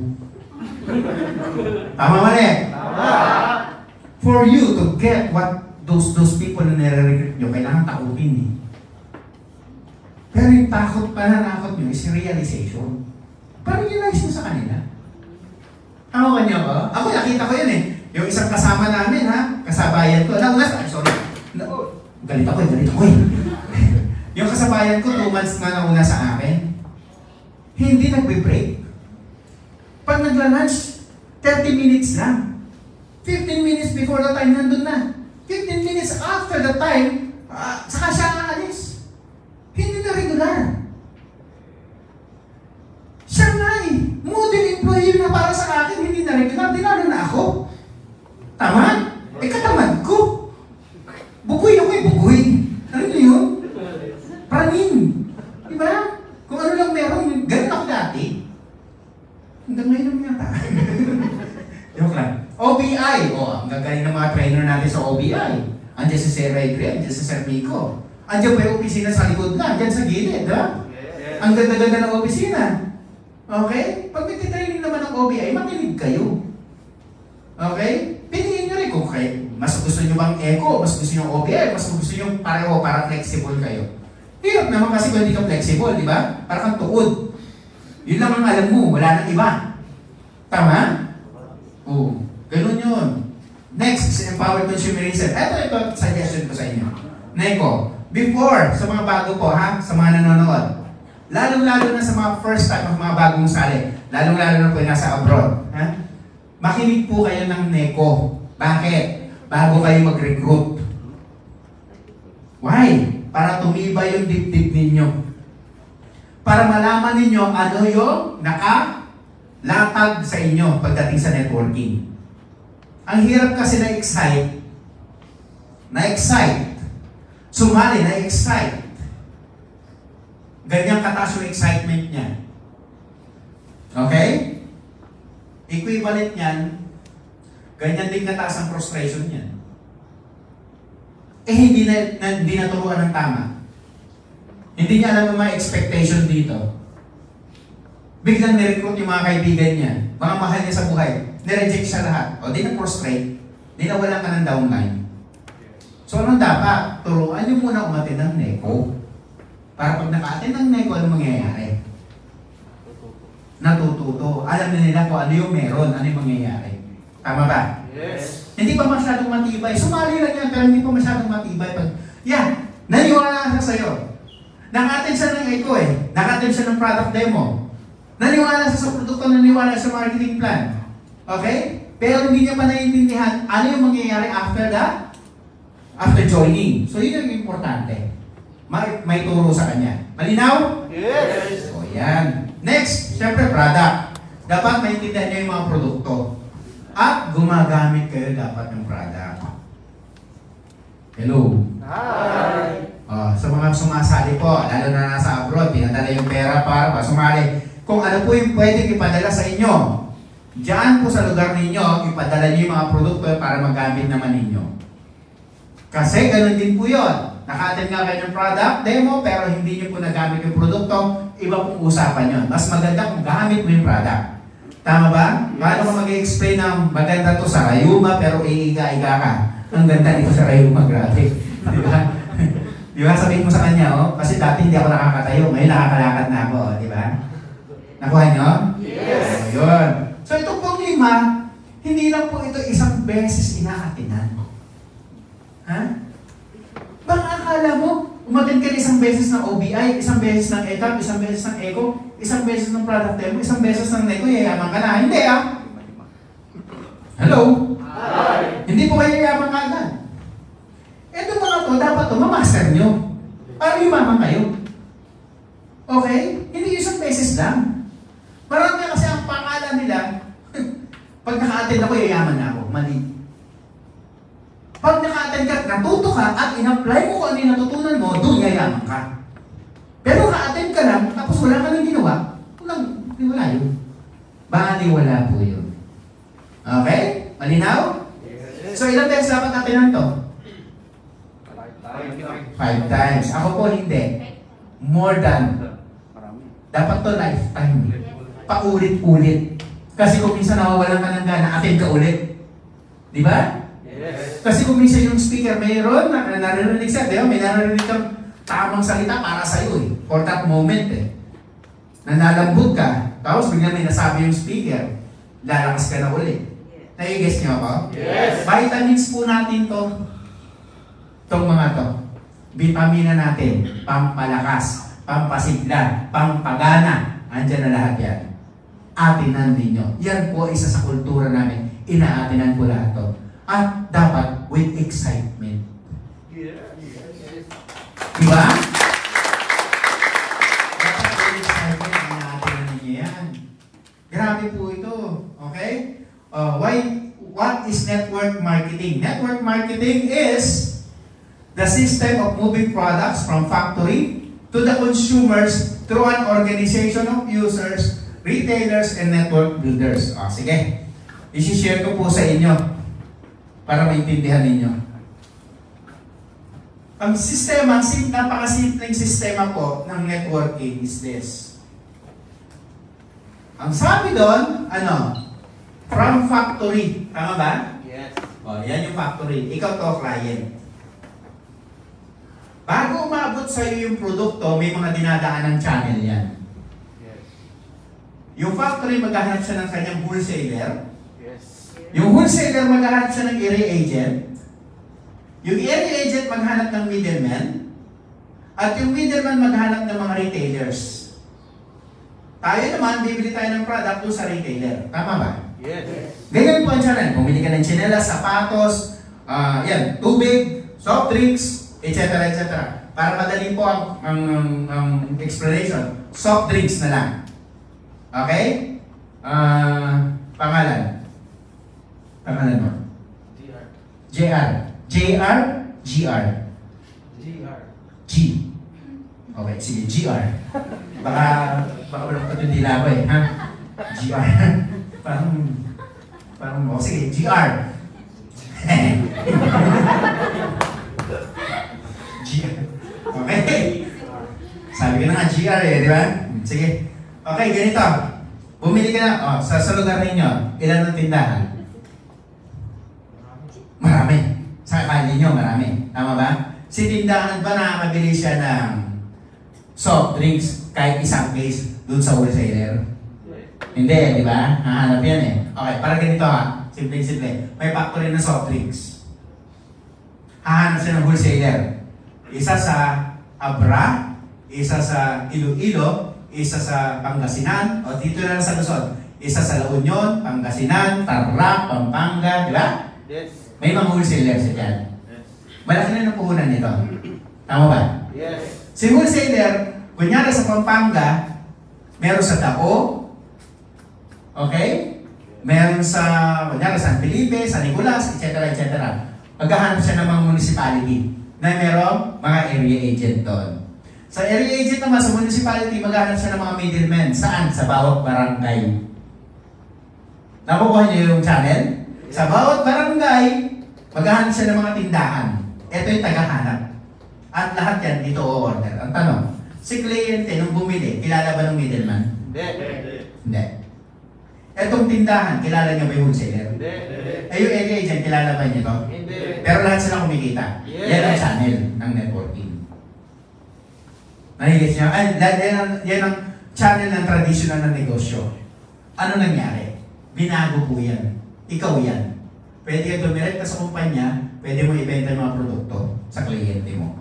Tama mali? Tama. For you to get what those those people na nire-recruit nyo, kailangan takutin eh. Pero yung takot, pananakot nyo is realization. Parang realize nyo sa kanila. Tama ba niyo ba? Ako, nakita ko yun eh. Yung isang kasama namin ha, kasabayan ko. Nauna sa, sorry. Na, galit ako eh, galit ako eh. Yung kasabayan ko, two months na nauna sa akin. Hindi nagbe-break. Pag nagla-lunch, thirty minutes lang. fifteen minutes before the time, nandun na. fifteen minutes after the time, uh, saka siya aalis. Hindi na regular. Siya nga eh. Model employee na para sa akin, hindi na regular. Dinalo na ako. Tama? Eh katamad ko. Bugoy ako eh, bugoy. Ano na yun? Praning. Diba? Kung ano lang meron, ganun ako dati. Hanggang ngayon lang yata. Joke lang. O B I. O, ang gagaling ng mga trainer natin sa O B I. Andiyan si Sir Regre, andiyan si Sir Mico. Andiyan pa yung opisina sa likod na, andiyan sa gilid, ha? Yes. Ang ganda-ganda ng opisina. Okay? Pag nagtitraining naman ng O B I, makinig kayo. Okay? Piliin nyo rin kung kayo. Mas gusto nyo bang eco, mas gusto nyo O B I, mas gusto nyo pareho para flexible kayo. Hirap naman kasi kung hindi ka flexible, di ba? Para kang tuod. Yun lang ang alam mo, wala nang iba. Tama? Oo. Ganun yun. Next is empowered consumerism. Ito, ito, suggestion ko sa inyo. Neko, before, sa mga bago po ha, sa mga nanonood, lalong-lalo na sa mga first time, mga bagong sali, lalong-lalo na po yung nasa abroad, ha? Makinig po kayo ng Neko. Bakit? Bago kayo mag-recruit. Why? Para tumibay yung dibdib ninyo. Para malaman ninyo ano yung nakalatag sa inyo pagdating sa networking. Ang hirap kasi na-excite, na-excite, sumali, na-excite. Ganyang kataas yung excitement niya. Okay? Equivalent niyan, ganyan din kataas ang frustration niyan. Eh, hindi na, na, hindi naturuan ng tama. Hindi niya alam ang mga expectation dito. Biglang nirecruit yung mga kaibigan niya, mga mahal niya sa buhay. Nireject siya lahat. O, di na-frustrate. Di nawalan ka ng downline. So, anong dapat? Turuan niyo muna umatin ng Neko. Para pag naka-attend ng Neko, ano mangyayari? Natututo. Alam na nila kung ano yung meron, ano yung mangyayari. Tama ba? Yes. Hindi pa masyadong matibay. Sumali lang yan, pero hindi pa masyadong matibay. Pag, yan, naniwala siya sa'yo. Naka-attend siya ng Eco eh. Naka-attend siya ng product demo. Naniwala siya sa produkto, naniwala sa marketing plan. Okay? Pero hindi niya pa naiintindihan ano yung mangyayari after that? After joining. So, yun yung importante. May, may turo sa kanya. Malinaw? Yes. So, yan. Next, syempre product. Dapat maintindihan niyo yung mga produkto. At gumagamit kayo dapat ng product. Hello? Hi. Uh, sa mga sumasali po, lalo na nasa abroad, pinadala yung pera para pa sumali. Kung ano po yung pwedeng ipadala sa inyo, diyan po sa lugar ninyo, ipadala niyo yung mga produkto para magamit naman ninyo. Kasi ganun din po yun. Naka-attend nga kayo ng product demo, pero hindi niyo po nagamit yung produkto, iba pong usapan yun. Mas maganda kung gamit mo yung product. Tama ba? Yes. Paano ka mag-explain ng maganda to sa Rayuma, pero iiga-iga ka? Ang ganda nito sa Rayuma, grabe. Di ba? Di ba? Sabihin mo sa kanya, oh, kasi dati hindi ako nakakatayo, ngayon nakakalakad na ako, oh, di ba? Nakuha nyo? Yes. Ayun. So ito pong lima, hindi lang po ito isang beses inaatinan. Ha? Baka akala mo, umatin ka isang beses ng O B I, isang beses ng E C A P, isang beses ng ECO, isang beses ng product demo, isang beses ng NECO, yayaman ka na. Hindi ah! Hello? Hi. Hindi po kayo yayaman ka agad. Ito mga to, dapat to, mamaster nyo. Para yumaman kayo. Okay? Hindi isang beses lang. Marami kasi ang pangalan nila, pag naka-attend ako, yayaman na ako. Mali. Pag naka-attend ka, natuto ka, at in-apply mo kung ano yung natutunan mo, doon yayaman ka. Pero naka-attend ka lang, tapos wala ka nang ginawa, walang, di wala yun. Bali wala po yun. Okay? Malinaw? Yes. So ilang times dapat natin to? Five times. Ako po hindi. More than. Dapat to lifetime. Paulit-ulit. Kasi kung minsan nawawalan ka ng gana, attend ka ulit. Di ba? Yes. Kasi kung minsan yung speaker mayroon, na naririnig siya, di ba? May naririnig kang tamang salita para sa'yo eh. For that moment eh. Nanalambot ka, tapos bigla may nasabi yung speaker, lalakas ka na ulit. Nai-guess niyo ako? Yes. Vitamins po natin to. Itong mga to. Vitamina natin, pampalakas, pampasigla, pampagana. Andyan na lahat yan. Atinan ninyo. Yan po isa sa kultura namin. Inaatinan ko lahat to. At dapat with excitement. Diba? Dapat with excitement. Inaatinan ninyo yan. Grabe po ito. Okay? Uh, why? What is network marketing? Network marketing is the system of moving products from factory to the consumers through an organization of users, retailers, and network builders. O, sige. I-share ko po sa inyo para maintindihan ninyo. Ang sistema, ang napakasimpleng sistema po ng networking is this. Ang sabi doon, ano? From factory. Tama ba? Yes. O, yan yung factory. Ikaw to, client. Bago umabot sa iyo yung produkto, may mga dinadaan ng channel yan. Yes. Yung factory, maghahanap siya ng kanyang wholesaler. Yes. Yung wholesaler, maghahanap siya ng area agent. Yung area agent, maghanap ng middleman. At yung middleman, maghanap ng mga retailers. Tayo naman, bibili tayo ng product doon sa retailer. Tama ba? Yes. Ganyan po ang channel. Bumili ka ng tsinelas, sapatos, uh, yan, tubig, soft drinks, et cetera et cetera. Para madali po ang, ang, ang, ang explanation, soft drinks na lang. Okay? Uh, pangalan. Pangalan mo. G R. J R. J R? G R. G R. G. Okay, sige, G R. Baka, baka walang patundila ko eh, ha? G R. Parang, parang, oh, sige, G R. G R. Okay. Sabi ko na nga, G R eh, di ba? Sige. Okay, ganito. Bumili ka na, oh, sa, sa lugar ninyo, ilan ang tindahan? Marami. Sa akala ninyo, marami. Tama ba? Si tindahan ba nakakabili siya ng soft drinks kahit isang case dun sa wholesaler? Hindi, di ba? Hahanap yan eh. Okay, para ganito ha. Simple-simple. May factory ng soft drinks. Hahanap siya ng wholesaler. Isa sa Abra, isa sa Iloilo, isa sa Pangasinan, o dito na lang sa Luzon. Isa sa La Union, Pangasinan, Tarlac, Pampanga, di ba? Yes. May mga wholesalers siya dyan. Malaki na ng puhunan nito. Tama ba? Yes. Si wholesaler, kunyari sa Pampanga, meron sa Dao, okay? Meron sa, kunyari, San Felipe, San Nicolas, et cetera et cetera. Maghahanap siya ng mga municipality na merong mga area agent doon. Sa area agent naman, sa municipality, maghahanap siya ng mga middlemen. Saan? Sa bawat barangay. Nakukuha niyo yung channel? Sa bawat barangay, maghahanap siya ng mga tindahan. Ito yung tagahanap. At lahat yan dito o-order. Ang tanong, si kliyente nung bumili, kilala ba ng middleman? Hindi. Hindi. Etong tindahan, kilala niyo ba yung wholesaler? Hindi. Eh yung area agent, kilala ba niyo to? Hindi. Pero lahat sila kumikita. Yes. Yan ang channel ng networking. Nahigit niyo? Ay, yan, yan, ang, yan ang channel ng traditional na negosyo. Ano nangyari? Binago po yan. Ikaw yan. Pwede ka dumirekta sa kumpanya, pwede mo ibenta yung mga produkto sa kliyente mo.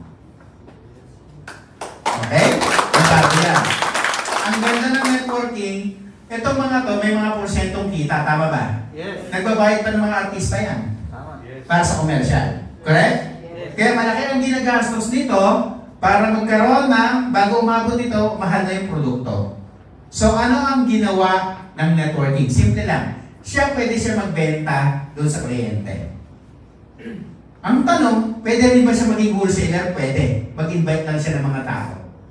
Okay? Masabi yan. Ang ganda ng networking, itong mga to, may mga porsyentong kita, tama ba? Yes. Nagbabayad pa ng mga artista yan Tama. para sa commercial. Correct? Kaya malaki ang ginagastos dito para magkaroon ng, bago umabot dito, mahal na yung produkto. So ano ang ginawa ng networking? Simple lang. Siya pwede siya magbenta doon sa kliyente. Ang tanong, pwede rin ba siya maging wholesaler? Pwede. Mag-invite lang siya ng mga tao.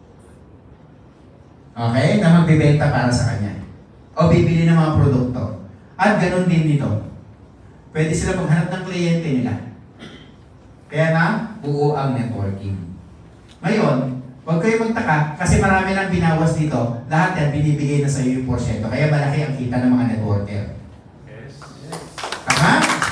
Okay? Na magbibenta para sa kanya. O bibili ng mga produkto. At ganun din dito. Pwede sila maghanap ng kliyente nila. Kaya na, buo ang networking. Ngayon, huwag kayo magtaka kasi marami nang binawas dito. Lahat yan, binibigay na sa iyo yung porsyento. Kaya malaki ang kita ng mga networker. Yes. Tama?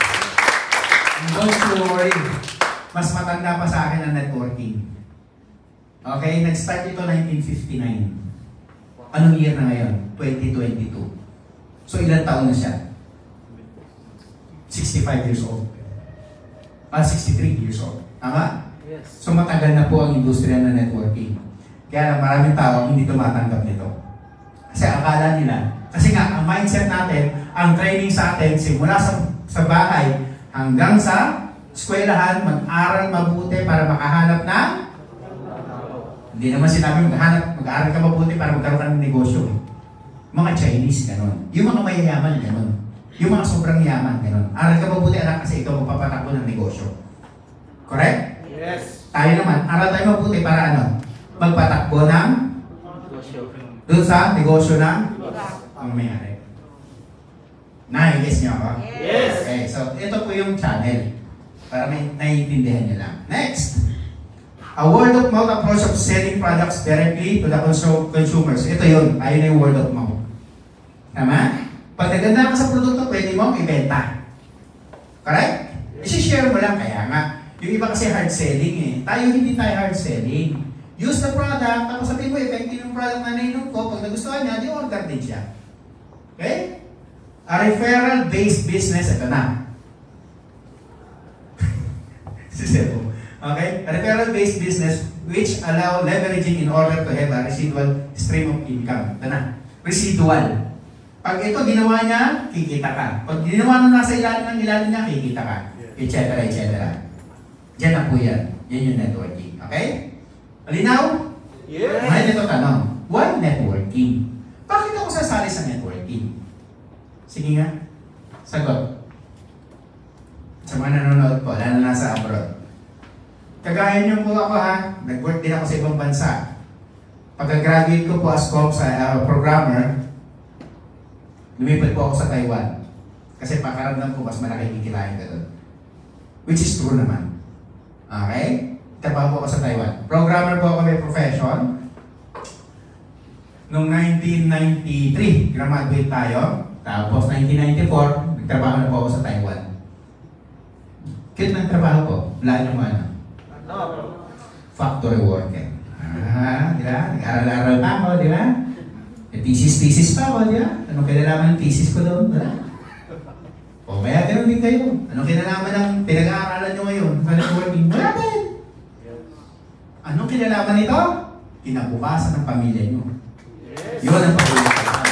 Don't worry. Mas matanda pa sa akin ang networking. Okay? Nag-start ito nineteen fifty-nine. Anong year na ngayon? twenty twenty-two. So ilang taon na siya? sixty-five years old. Ah, sixty-three years old. Tama? Yes. So matagal na po ang industriya ng networking. Kaya lang maraming tao hindi tumatanggap nito. Kasi akala nila, kasi nga ang mindset natin, ang training sa atin, simula sa, sa bahay hanggang sa eskwelahan, mag-aral mabuti para makahanap ng hindi naman sinabi maghanap, mag-aaral ka mabuti para magkaroon ka ng negosyo. Mga Chinese, gano'n. Yung mga mayayaman, gano'n. Yung mga sobrang yaman, gano'n. Aral ka mabuti anak kasi ikaw magpapatakbo ng negosyo. Correct? Yes. Tayo naman, aral tayo mabuti para ano? Magpatakbo ng Negosyo. doon sa negosyo ng ang mayari. Nai-guess niyo ako? Yes. Okay, so ito po yung channel. Para may naiintindihan niyo lang. Next! A word of mouth approach of selling products directly to the consu- consumers. Ito yun, tayo na yung word of mouth. Tama? Pag naganda ka sa produkto, pwede mo ibenta. Correct? I-share mo lang, kaya nga. Yung iba kasi hard selling eh. Tayo hindi tayo hard selling. Use the product, tapos sabihin mo, effective yung product na nainom ko, pag nagustuhan niya, di order din siya. Okay? A referral-based business, ito na. Sisero. Okay? A referral-based business which allow leveraging in order to have a residual stream of income. Ito na. Residual. Pag ito ginawa niya, kikita ka. Pag ginawa na nasa ilalim ng ilalim niya, kikita ka. Etc. et cetera. Diyan na po yan. Yan yung networking. Okay? Malinaw? Yes. Ngayon ito tanong. Why networking? Bakit ako sasali sa networking? Sige nga. Sagot. Sa mga nanonood po, lalo na sa abroad. Kagaya niyo po ako ha, nag-work din ako sa ibang bansa. Pagka-graduate ko po as co- sa uh, programmer, lumipat po ako sa Taiwan. Kasi pakaramdam ko mas malaki kikilahin ka doon. Which is true naman. Okay? Trabaho po ako sa Taiwan. Programmer po ako may profession. Noong nineteen ninety-three, graduate tayo. Tapos nineteen ninety-four, nagtrabaho na po ako sa Taiwan. Cute ng trabaho ko. Wala nyo ano. Ano? Factory worker. Ah, di ba? Nag-aral-aral pa ako, di ba? May thesis-thesis pa ako, di ba? Anong kinalaman ng thesis ko doon? Wala. O kaya ganoon din kayo. Anong kinalaman ng pinag-aaralan nyo ngayon sa networking? Wala din. Anong kinalaman nito? Kinabukasan ng pamilya nyo. Yes. Yun ang pag-usapan.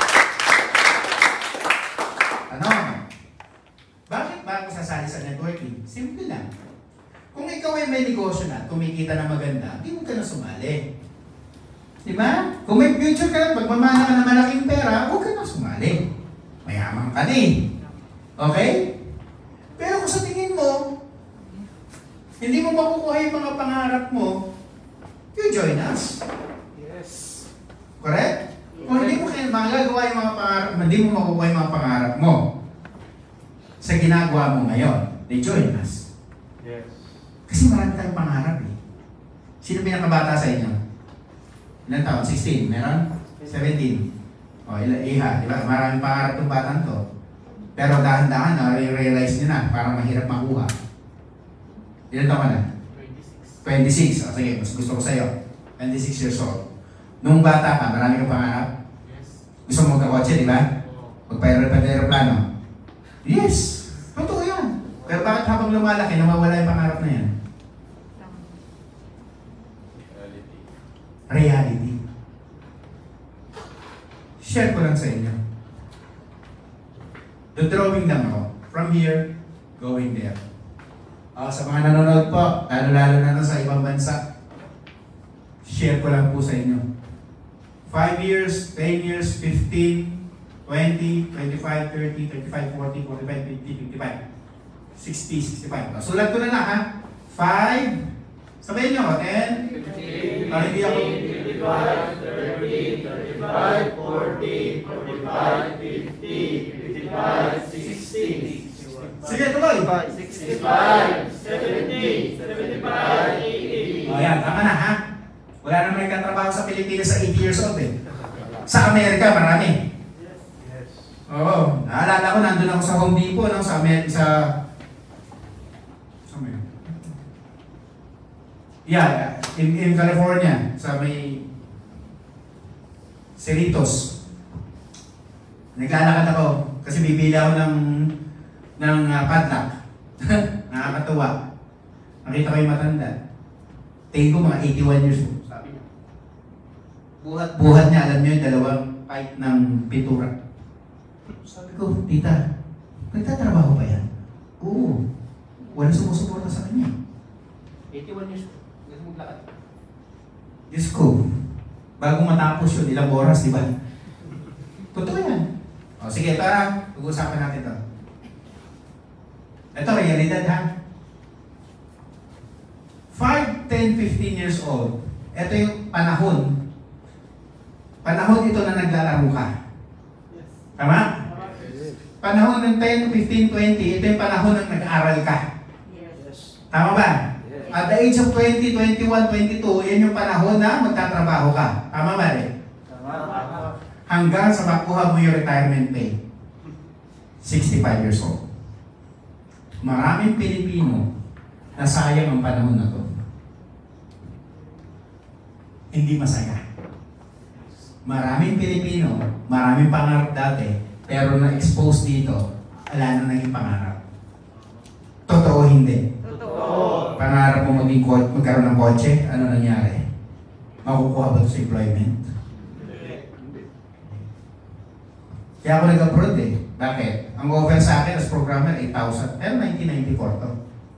Ano? Bakit ba ako sasali sa networking? Simple lang. Kung ikaw ay may negosyo na, kumikita na maganda, hindi mo ka na sumali. Di ba? Kung may future ka na, magmamana ka na malaking pera, huwag ka na sumali. Mayaman ka din. Okay? Pero kung sa tingin mo, hindi mo makukuha yung mga pangarap mo, you join us. Yes. Correct? Kung hindi mo kaya magagawa yung mga pangarap mo, hindi mo makukuha yung mga pangarap mo sa ginagawa mo ngayon, they join us. Yes. Kasi marami tayong pangarap eh. Sino pinakabata sa inyo? Ilan taon? sixteen? Meron? seventeen? O, ila, iha, di ba? Maraming pangarap ng batang to. Pero dahan-dahan na, re-realize nyo na, parang mahirap makuha. Ilan taon ka na? twenty-six. twenty-six. O, sige, mas gusto ko sa'yo. twenty-six years old. Nung bata ka, marami kang pangarap? Gusto mo magkakotse, di ba? Magpa-aeroplano? Yes! Totoo yan. Pero bakit habang lumalaki, nawawala yung pangarap na yan? Reality. Share ko lang sa inyo. Dodrawing lang ako. From here, going there. Uh, sa mga nanonood po, lalo-lalo na sa ibang bansa, share ko lang po sa inyo. five years, ten years, fifteen, twenty, twenty-five, thirty, thirty-five, forty, forty-five, fifty, fifty-five, sixty, sixty-five. Sulat ko na lang ha. five, sabayin nyo, ten, para hindi ako fifty-five, thirty, thirty-five, forty, forty-five, fifty, fifty-five, sixty. sige, tuloy. sixty-five, seventy, seventy-five, eighty. O yan, tama na ha. Wala naman nagkatrabaho sa Pilipinas sa eighty years old eh. Sa Amerika, marami. Oo. Naalala ko, nandun ako sa Home Depot, no, sa Amerika, sa... Sa Amerika? Yeah, in, in California, sa may... Cerritos. Naglalakad ako, kasi bibili ako ng... ng uh, padlock. Nakakatuwa. Nakita ko yung matanda. Tingin ko mga eighty-one years old. Sabi niya. Buhat-buhat niya, alam niyo yung dalawang pipe ng pintura. Sabi ko, tita, nagtatrabaho ba yan? Oo. Walang sumusuporta sa kanya. eighty-one years old. Gusto maglakad. Diyos ko, bago matapos yun, ilang oras, di ba? Totoo yan. O sige, tara, pag-usapan natin ito. Ito, realidad ha. five, ten, fifteen years old. Ito yung panahon. Panahon ito na naglalaro ka. Tama? Panahon ng ten, fifteen, twenty, ito yung panahon ng nag-aaral ka. Tama ba? At the age of twenty, twenty-one, twenty-two, yan yung panahon na magtatrabaho ka. Tama ba rin? Hanggang sa makuha mo yung retirement pay. sixty-five years old. Maraming Pilipino na sayang ang panahon na to. Hindi masaya. Maraming Pilipino, maraming pangarap dati, pero na-expose dito, wala na naging pangarap. Totoo hindi? Totoo. Pangarap mo maging magkaroon ng kotse, ano nangyari? Makukuha ba ito sa employment? Kaya ako nag-abroad eh. Bakit? Ang offer sa akin as programmer, eight thousand. Pero nineteen ninety-four to.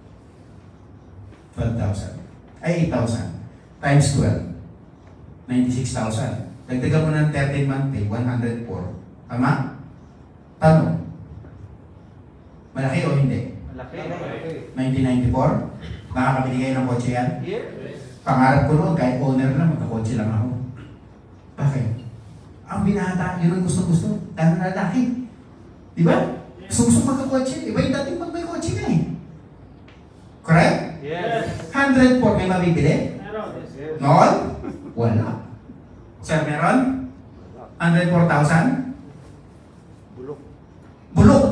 twelve thousand. Ay, eight thousand. Times twelve. ninety-six thousand. Dagdagan mo ng thirteen month pay, one hundred four. Tama? Tanong. Malaki o hindi? Malaki. nineteen ninety-four? Nakakabili kayo ng kotse yan? Yes. Pangarap ko noon, kahit owner na, magkakotse lang ako. Bakit? Ang binata, yun ang gusto-gusto. Dahil na lalaki. Di ba? Gusto-gusto magkakotse. Iba yung dating pag may kotse ka eh. Correct? Yes. one hundred four may mabibili? Yes. Noon? Wala. Sir, meron? one hundred four thousand? Bulok. Bulok.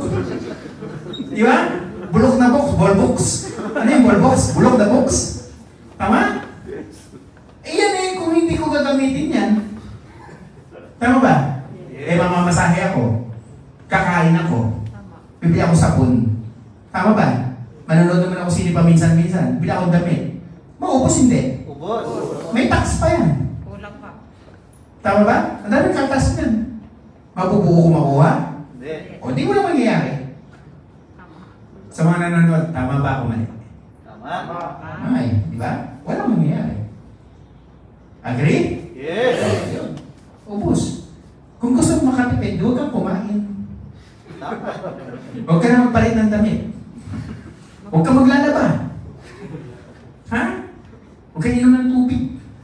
Di ba? Bulok na box, ball box. Ano yung ball box? Bulok na box. Tama? Eh yan eh, kung hindi ko gagamitin yan. Tama ba? Eh mamamasahe ako. Kakain ako. Bibili ako sabon. Tama ba? Manonood naman ako sini paminsan-minsan. Bibili ako damit. Maubos hindi. Ubos. May tax pa yan. Kulang pa. Tama ba? Ang daming kaltas yan. Mabubuo ko makuha? Hindi. O di mo na mangyayari. Tama. Sa mga nanonood, tama ba ako mali? Tama. Ay, di ba? Walang mangyayari. Agree? Yes. Yun. Ubus. Kung gusto mo makatipid, huwag kang kumain. Tama. Huwag ka na magpalit ng damit. Huwag ka maglalaba. Ha? Huwag ka inom ng tubig.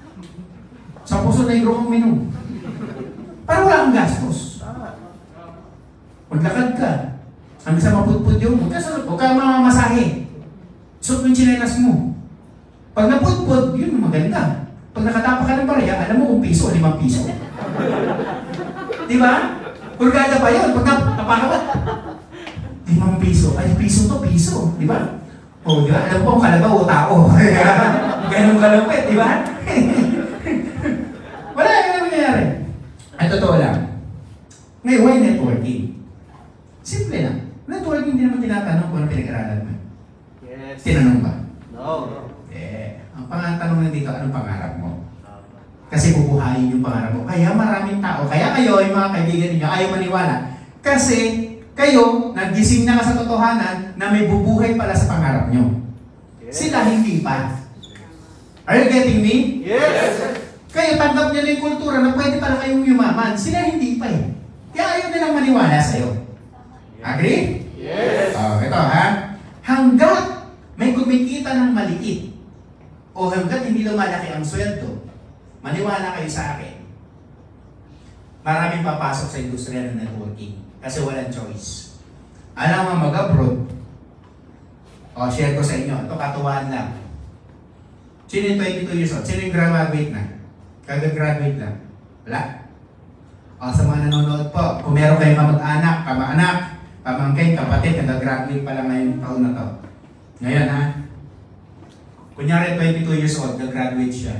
Sa puso na yung minum. Para wala kang gastos. Tama. Maglakad ka. Hanggang sa maputput yung, huwag ka, huwag ka mamamasahe. Suot mo yung tsinelas mo. Pag naputput, yun maganda. Pag nakatapa ka ng barya, alam mo kung piso o limang piso. Di ba? Purgada pa yun. Pag napaka limang piso. Ay, piso to, piso. Di ba? O, di ba? Alam mo kung kalabaw o tao. Ganun kalupit, di ba? Wala, totoo lang. Ngayon, why networking? Simple lang. Networking din naman tinatanong kung ano pinag-aralan mo. Yes. Tinanong ba? No. Eh, ang pangatanong na dito, anong pangarap mo? Kasi bubuhayin yung pangarap mo. Kaya maraming tao, kaya kayo, yung mga kaibigan ninyo, ayaw maniwala. Kasi kayo, nagising na ka sa totohanan na may bubuhay pala sa pangarap nyo. Yes. Sila hindi pa. Are you getting me? Yes. Kaya tanggap nila yung kultura na pwede pala kayong yumaman. Sila hindi pa eh. Kaya ayaw nilang maniwala sa'yo. Agree? Yes. Oh, ito ha. Hanggat may kumikita ng maliit o hanggat hindi lumalaki ang sweldo, maniwala kayo sa akin. Maraming papasok sa industriya ng networking kasi walang choice. Alam mo mag-abroad, o share ko sa inyo, ito katuwaan lang. Sino yung twenty-two years old? Sino yung graduate na? Kag-graduate lang? Wala? O sa mga nanonood po, kung meron kayong kamag-anak, kamaanak, pamangkin, kapatid, nag-graduate pa lang ngayong taon na to. Ngayon ha, kunyari twenty-two years old, nag-graduate siya.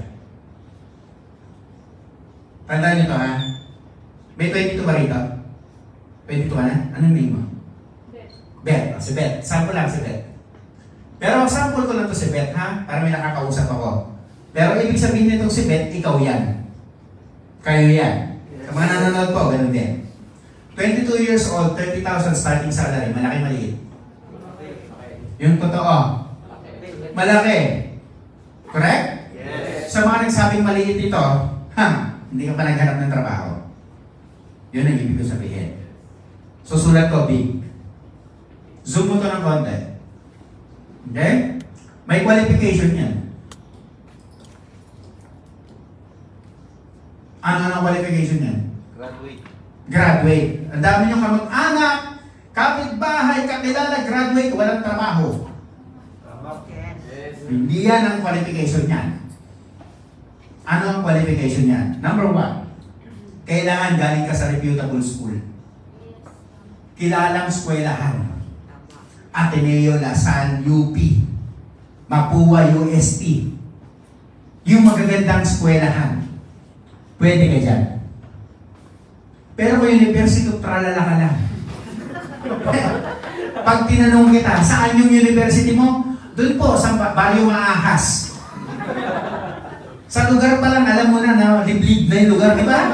Tandaan nyo to ha, may twenty-two ba rito? twenty-two ka na? Anong name mo? Beth. Beth, o, si Beth. Sample lang si Beth. Pero sample ko lang to si Beth ha, para may nakakausap ako. Pero ibig sabihin nitong si Beth, ikaw yan. Kayo yan. Sa mga nanonood po, ganun din. twenty-two years old, thirty thousand starting salary, malaki maliit. Yung totoo. Malaki. Correct? Yes. Sa mga nagsabing maliit ito, ha, hindi ka pa naghanap ng trabaho. Yun ang ibig ko sabihin. Susulat ko, big. Zoom mo to ng konti. Okay? May qualification yan. Ano ang qualification yan? Graduate. Graduate. Ang dami niyong kamag-anak, kapitbahay, kakilala, graduate, walang trabaho. Yes. Hindi yan ang qualification niyan. Ano ang qualification niyan? Number one, kailangan galing ka sa reputable school. Kilalang eskwelahan. Ateneo, Lasalle, U P, Mapua, U S T. Yung magagandang eskwelahan. Pwede ka dyan. Pero kung university, tralala ka lang. Pag tinanong kita, saan yung university mo? Doon po, sa Barrio Maahas. Sa lugar pa lang, alam mo na na liblib na yung lugar, di ba?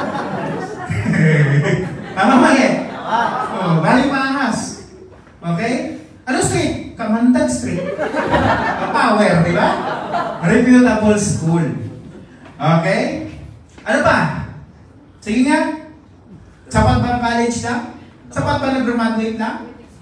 Tama ba eh? Oh, Barrio Maahas. Okay? Ano street? Kamandag Street. Power, di ba? Reputable school. Okay? Ano pa? Sige nga. Sapat ba ng college lang? Sapat ba nag-graduate lang?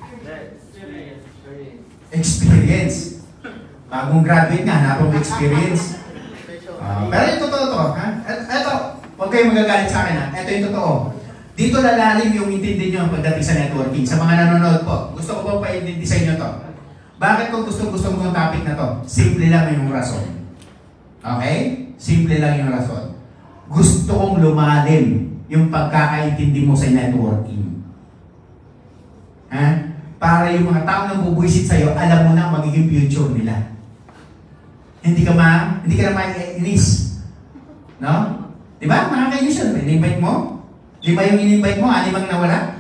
Experience. Bagong graduate nga, hanapang experience. Uh, pero yung totoo to, ha? Ito, huwag kayong magagalit sa akin, ha? Ito yung totoo. Dito lalalim yung intindi nyo pagdating sa networking. Sa mga nanonood po, gusto ko po pa-intindi sa inyo to. Bakit kung gusto-gusto mo yung topic na to? Simple lang yung rason. Okay? Simple lang yung rason. Gusto kong lumalim yung pagkakaintindi mo sa networking. Ha? Para yung mga tao na bubuisit sa'yo, alam mo na magiging future nila. Hindi ka ma, hindi ka na ma-inis. No? Di ba? Nakakainis yun. In-invite mo? Di ba yung in-invite mo, animang nawala?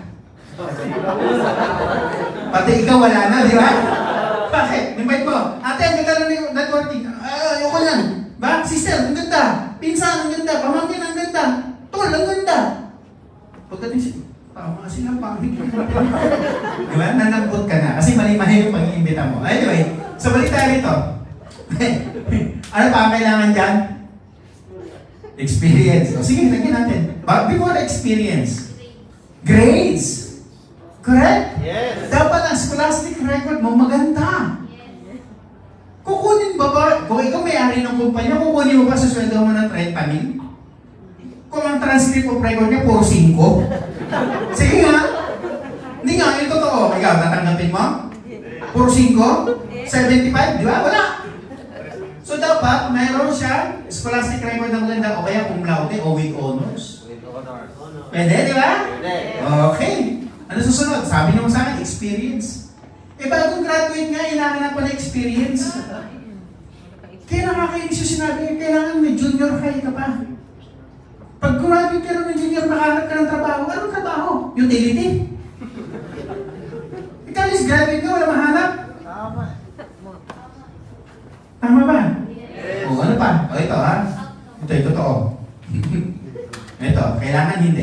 Pati ikaw wala na, di ba? Bakit? In-invite mo. Ate, ang ganda ng networking. Ah, ayoko yan. Ba? Sister, ang ganda. Pinsan, ang ganda. Pamangkin, ang ganda. Tol, ang ganda. Pagdating siya, tama sila pangit. Di ba? Nanangkot ka na. Kasi mali-mali yung pag-iimbita mo. Anyway, so balik tayo rito. Ano pa ang kailangan dyan? Experience. O sige, lagyan natin. But before experience, grades. Correct? Yes. Dapat ang scholastic record mo maganda. Kukunin ba ba? Kung ikaw may-ari ng kumpanya, kukunin mo ba sa sweldo mo ng thirty mil? Kung ang transcript of record niya, puro five. Sige nga. Hindi nga, yung totoo. Ikaw, tatanggapin mo? Puro five? seventy-five? Di ba? Wala. So dapat, mayroon siya scholastic record ng maganda o kaya cum laude o with honors. With honors. Pwede, di ba? Pwede. Okay. Ano susunod? Sabi niyo sa akin, experience. Eh, bagong graduate nga, kailangan pa na experience. Kaya nakakainis yung sinabi, kailangan may junior high ka pa. Pag graduate ka ng engineer, makahanap ka ng trabaho. Anong trabaho? Utility? Ikaw is graduate ka, wala mahanap? Tama. Tama ba? Yes. O ano pa? O ito ha? Ito, ito totoo. Ito, kailangan hindi.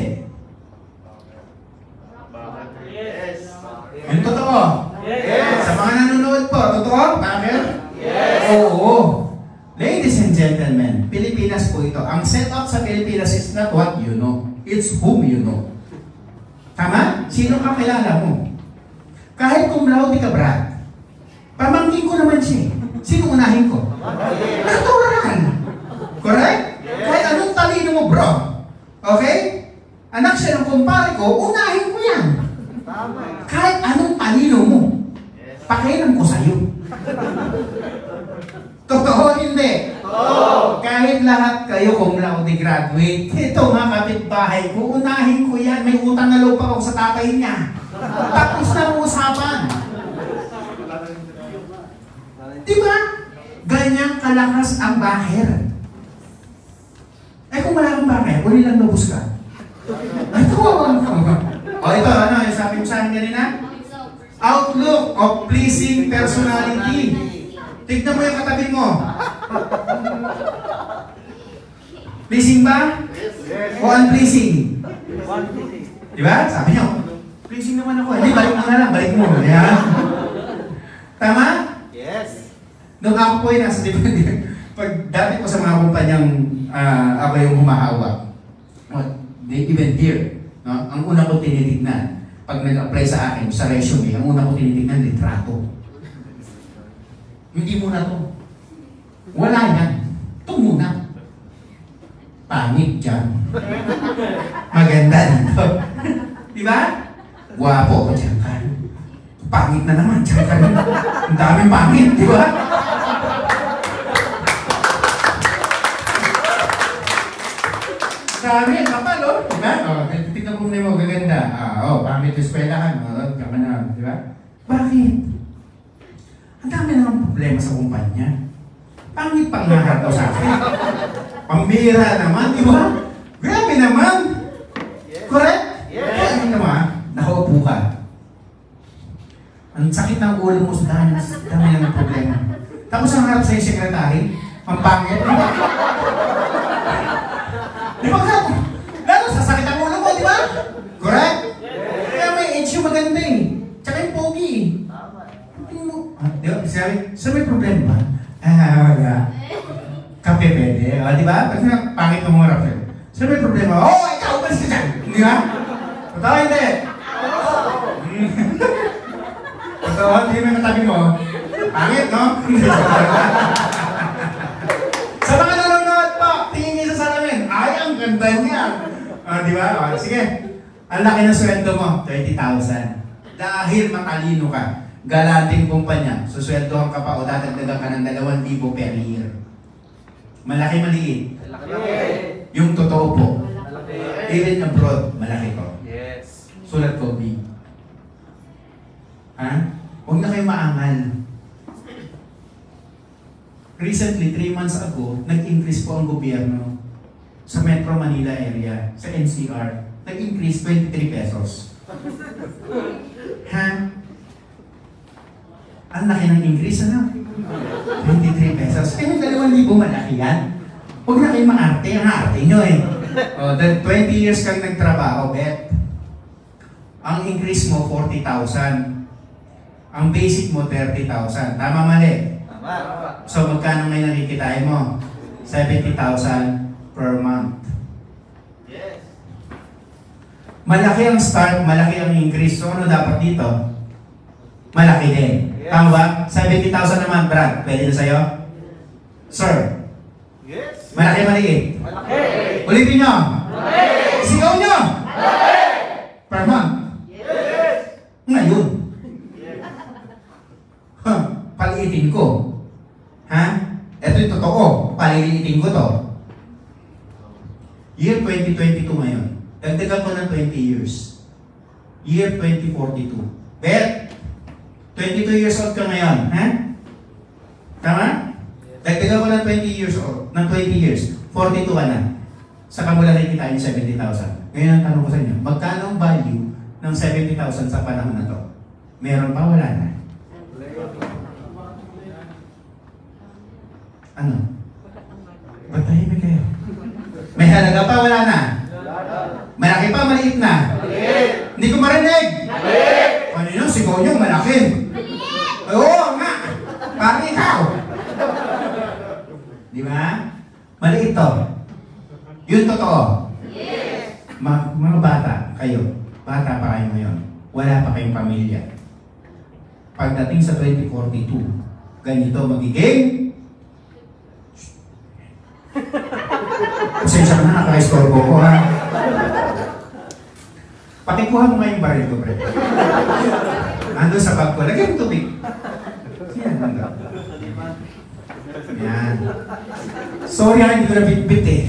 Yes. Yung totoo. Yes. Sa mga nanonood po, totoo? Bakit? Yes. Oo. Ladies and gentlemen, Pilipinas po ito. Ang setup sa Pilipinas is not what you know. It's whom you know. Tama? Sino ka kilala mo? Kahit cum laude ka, Brad. Pamangkin ko naman siya. Sino unahin ko? Natural. Correct? Kahit anong talino mo, bro. Okay? Anak siya ng kumpare ko, unahin ko yan. Tama. Kahit anong talino mo, pakialam ko sa'yo. Totoo hindi? Oo. Kahit lahat kayo cum laude graduate, ito nga kapitbahay ko, unahin ko yan. May utang na loob ako sa tatay niya. Tapos na ang usapan. Diba? Ganyang kalakas ang baher. Eh kung wala kang baher, uli lang lubos ka. Ay, kawawa ka. O ito, ano, yung sabi mo sa akin kanina? Outlook of pleasing personality. Tignan mo yung katabi mo. Pleasing ba? Yes. O unpleasing? One fifty. Diba? Sabi niyo, pleasing naman ako. Hindi, balik mo na lang, balik mo. Ayan. Tama? Yes. Nung ako po ay nasa, di ba, pag dati ko sa mga kumpanyang uh, ako yung humahawak, even here, no? Ang una ko tinitignan, pag nag-apply sa akin, sa resume, ang una ko tinitignan, litrato. Hindi muna to. Wala yan. Ito muna. Pangit dyan. Maganda dito. Di ba? Guwapo, dyan ka. Pangit na naman, dyan ka. Ang daming pangit, di ba? Dami, kapal, oh. Diba? Oh, tignan mo mo, gaganda. Ah, oh, pangit yung eskwelahan. Oh, kama na, di ba? Bakit? Ang dami naman problema sa kumpanya. Pangit pang nahat ko sa akin. Pambira naman, di ba? Grabe naman. Correct? Yes. Kaya ano naman, nakaupo ka. Ang sakit ng ulo mo sa dami, dami ng problema. Tapos ang harap sa'yo sekretary, ang pangit. Di ba ka? Lalo sasakit ang ulo mo, di ba? Correct? Kaya may edge yung maganda eh. Tsaka yung pogi eh. Tama. Ah, di ba? Sabi, so may problema ba? Ah, wala. Kape pwede. Ah, di ba? Kasi nga, pangit ng mga rapper. So may problema. Oh, ikaw, umalis ka dyan. Di ba? Totoo hindi? Totoo, hindi may matabi mo. Pangit, no? Sa mga nanonood po, tingin niyo sa salamin. Ay, ang ganda niya. Ah, di ba? Ah, sige. Ang laki ng sweldo mo, thirty thousand. Dahil matalino ka. Galating kumpanya, susweldohan ka pa o dadagdagan ka ng dalawang libo per year. Malaki, maliit. Malaki. Yung totoo po. Malaki. Even abroad, malaki ko. Yes. Sulat ko, B. Ha? Huwag na kayo maangal. Recently, three months ago, nag-increase po ang gobyerno sa Metro Manila area, sa N C R. Nag-increase twenty-three pesos. Ha? Ang laki ng increase, ano? twenty-three pesos. Eh, may dalawang libo, malaki yan. Huwag na kayo maarte. Ang arte nyo eh. O, then twenty years kang nagtrabaho, bet. Ang increase mo, forty thousand. Ang basic mo, thirty thousand. Tama, mali? Tama. So, magkano ngayon nakikitain mo? seventy thousand per month. Yes. Malaki ang start, malaki ang increase. So, ano dapat dito? Malaki din. Yes. Tama ba? seventy thousand naman, Brad. Pwede na sa'yo? Sir, Yes. malaki, maliit. Malaki. Ulitin nyo. Malaki. Sigaw nyo. Malaki. Per month. Yes. Ngayon. Yes. Huh, paliitin ko. Ha? Ito yung totoo. Paliliitin ko to. Year twenty twenty-two ngayon. Dagdagan ko ng twenty years. Year twenty forty-two. Bet, twenty-two years old ka ngayon. Ha? Tama? Dagdagan ko ng twenty years old. Ng twenty years. forty-two ka na. Saka mo lang nakikita yung seventy thousand. Ngayon ang tanong ko sa inyo, magkano ang value ng seventy thousand sa panahon na to? Meron pa, wala na? Ano? Ba't tahimik kayo? May halaga pa, wala na? Malaki pa, maliit na? Hindi ko marinig! Ano yun? Sigaw nyo, malaki. Oo nga! Parang ikaw! Di ba? Maliit to. Yun totoo. Ma mga bata, kayo. Bata pa kayo ngayon. Wala pa kayong pamilya. Pagdating sa twenty forty-two, ganito magiging... Pasensya ka na, naka-estorbo ko ha. Pakikuha mo nga yung baril ko, pre. Ando sa bag ko. Lagyan mo tubig. Yan, ando. Yan. Sorry ha, hindi ko na bit-bit eh.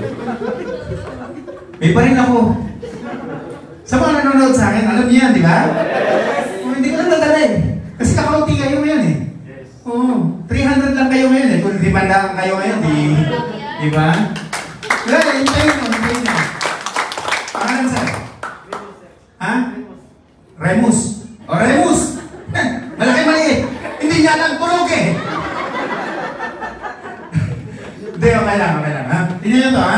May baril ako. Sa mga nanonood sa akin, alam niyo yan, di ba? Oh, hindi ko lang nadalhin. Kasi kakaunti kayo ngayon eh. Oo. three hundred lang kayo ngayon eh. Kung limanda lang kayo ngayon, di... Di ba? Wala, hintayin mo, hintayin mo. Pangalan sa'yo? Ha? Remus. O, Remus! Malaki maliit. Hindi niya lang tulog eh. Hindi, okay lang, okay lang, ha? Hindi niyo to, ha?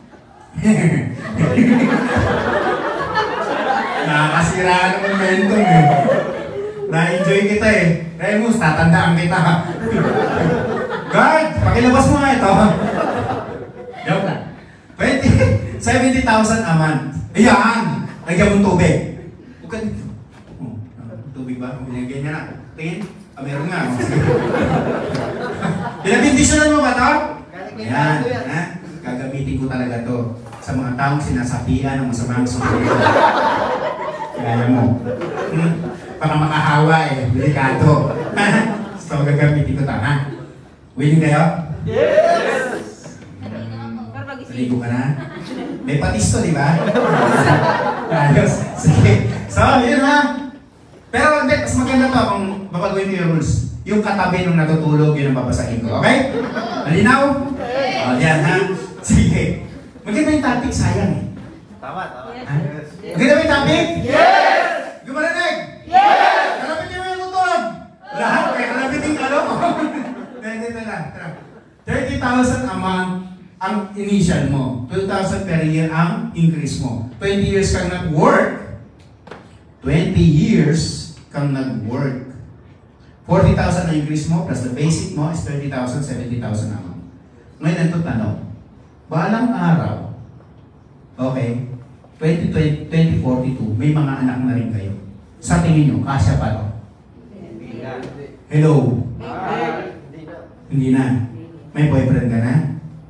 Nakakasira ng momentum eh. Na-enjoy kita eh. Remus, tatandaan kita. Guard, pakilabas mo nga ito. Joke lang. twenty, seventy thousand a month. Ayan! Lagyan mong tubig. Huwag ka dito. Oh, tubig ba? Binigyan niya na. Tingin? Ah, meron nga. Pinabindisyonan mo ba ito? Ayan. Ha? Gagamitin ko talaga to sa mga taong sinasapian ng masamang sumunod. Kaya mo. Hmm? Baka makahawa eh. Delikado. So, gagamitin ko ito. Ha? Willing kayo? Yes! Naligo ka na? May patis to, di ba? Ayos. Sige. So, yun ha. Pero, hindi. Mas maganda to kung babaguhin ko yung rules. Yung katabi nung natutulog, yun ang babasahin ko. Okay? Malinaw? O, yan ha. Sige. Maganda yung topic, sayang eh. Tama, tama. Ha? Maganda ba yung topic? Yes! Gumarinig? Yes! Kalabitin mo yung tutulog? Lahat, kaya kalabitin ka ano? Hindi, ito lang. thirty thousand a month ang initial mo. twelve thousand per year ang increase mo. twenty years kang nag-work. twenty years kang nag-work. forty thousand ang increase mo plus the basic mo is thirty thousand, seventy thousand a month. Ngayon ito tanong. Balang araw, okay, twenty forty-two, may mga anak na rin kayo. Sa tingin nyo, kasya pa to? Hindi na. Hello? Ah, Hindi na. Hindi na. May boyfriend ka na?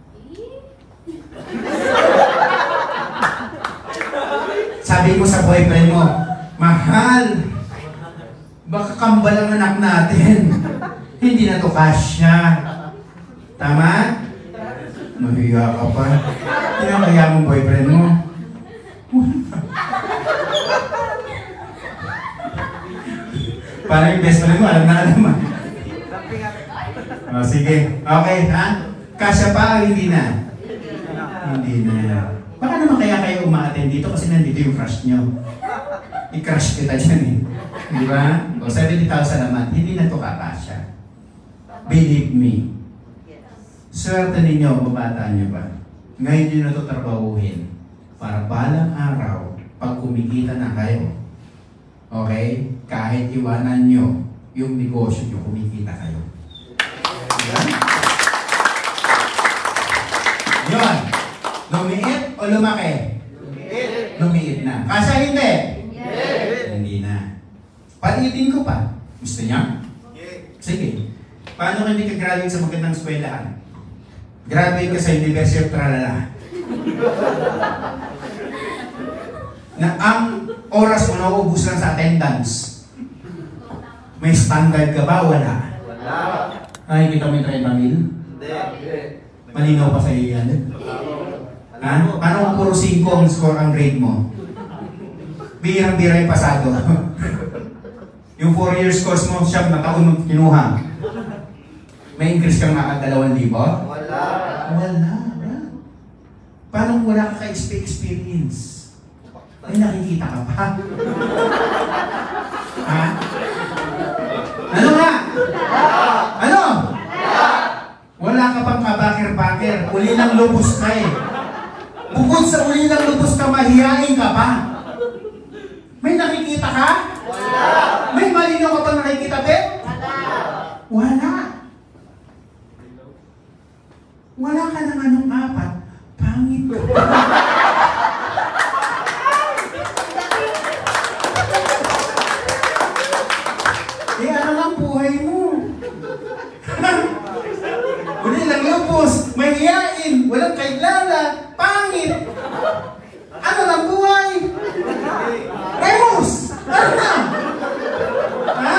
Sabi mo sa boyfriend mo, mahal, baka kambal ang anak natin. Hindi na to kasya. Tama? Mahiya ka pa. Kinakaya mong boyfriend mo. Parang yung best friend mo, alam na alam mo. Oh, sige. Okay, ha? Kasya pa o hindi na? Hindi na. Baka naman kaya kayo uma-attend dito kasi nandito yung crush nyo. I-crush kita dyan eh. Di ba? O seventy thousand naman, hindi na to kakasya. Believe me. Swerte ninyo, mabataan nyo ba? Ngayon nyo na ito trabahuhin. Para balang araw, pag kumikita na kayo, okay? Kahit iwanan nyo yung negosyo nyo, kumikita kayo. Diba? Yun. Lumiit o lumaki? Lumiit. Lumiit na. Kasi hindi? Yes. Hindi na. Palitin ko pa. Gusto niya? Yes. Sige. Paano kung hindi ka graduate sa magandang eskwelahan? Graduate ka sa University of Tralala. Na ang oras mo nauubos lang sa attendance. May standard ka ba? Wala. Wala. Nakikita mo yung thirty mil? Hindi. Malinaw pa sa iyo yan. Ha? Paano kung puro five ang score ang grade mo? Birang-bira yung pasado. Yung four years course mo, siyam na taon mo kinuha. May increase kang nakag dalawang libo? Wala. Wala. Paano kung wala ka ka-experience? May nakikita ka pa? Ha? Ano nga? Ano? Wala ka pang kabakir-bakir. Uli ng lubos ka eh. Bukod sa uli ng lubos ka, mahihain ka pa. May nakikita ka? Wala. May malinaw ka pang nakikita, Beth? Wala. Wala. Wala ka ng anong apat. Pangit ko. Eh, ano ang buhay mo? Uli lang lubos, mahihain, walang kailala, pangit. Ano lang buhay? Remus! Ano na? Ha?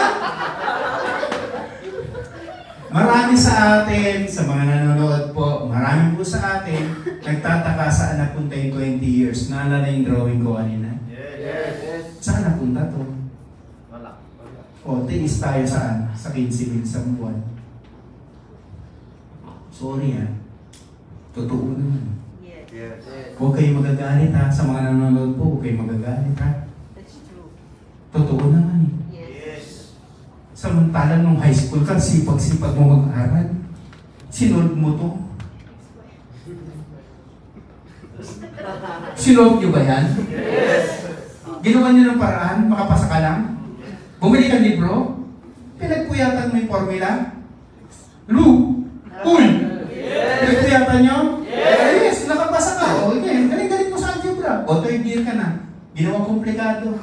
Marami sa atin, sa mga nanonood po, marami po sa atin, nagtataka saan napunta yung twenty years. Naalala yung drawing ko kanina? Yes. Saan napunta to? Wala. O, tiis tayo saan? Sa quince mil sa buwan. Sorry ah. Totoo naman. Yes. Yes. Huwag kayong magagalit ha. Sa mga nanonood po, huwag kayong magagalit ha. That's true. Totoo naman eh. Yes. Yes. Samantalang nung high school ka, sipag-sipag mo mag-aral. Sinold mo to. Sinold nyo ba yan? Yes. Ginawa nyo ng paraan, makapasa ka lang? Bumili kang libro? Pinagpuyatan mo yung formula? Lu! Cool! Pinagpuyatan nyo? Yes! Nakapasa ka. O, okay. Galing-galing mo sa algebra. O, third year ka na. Ginawa komplikado.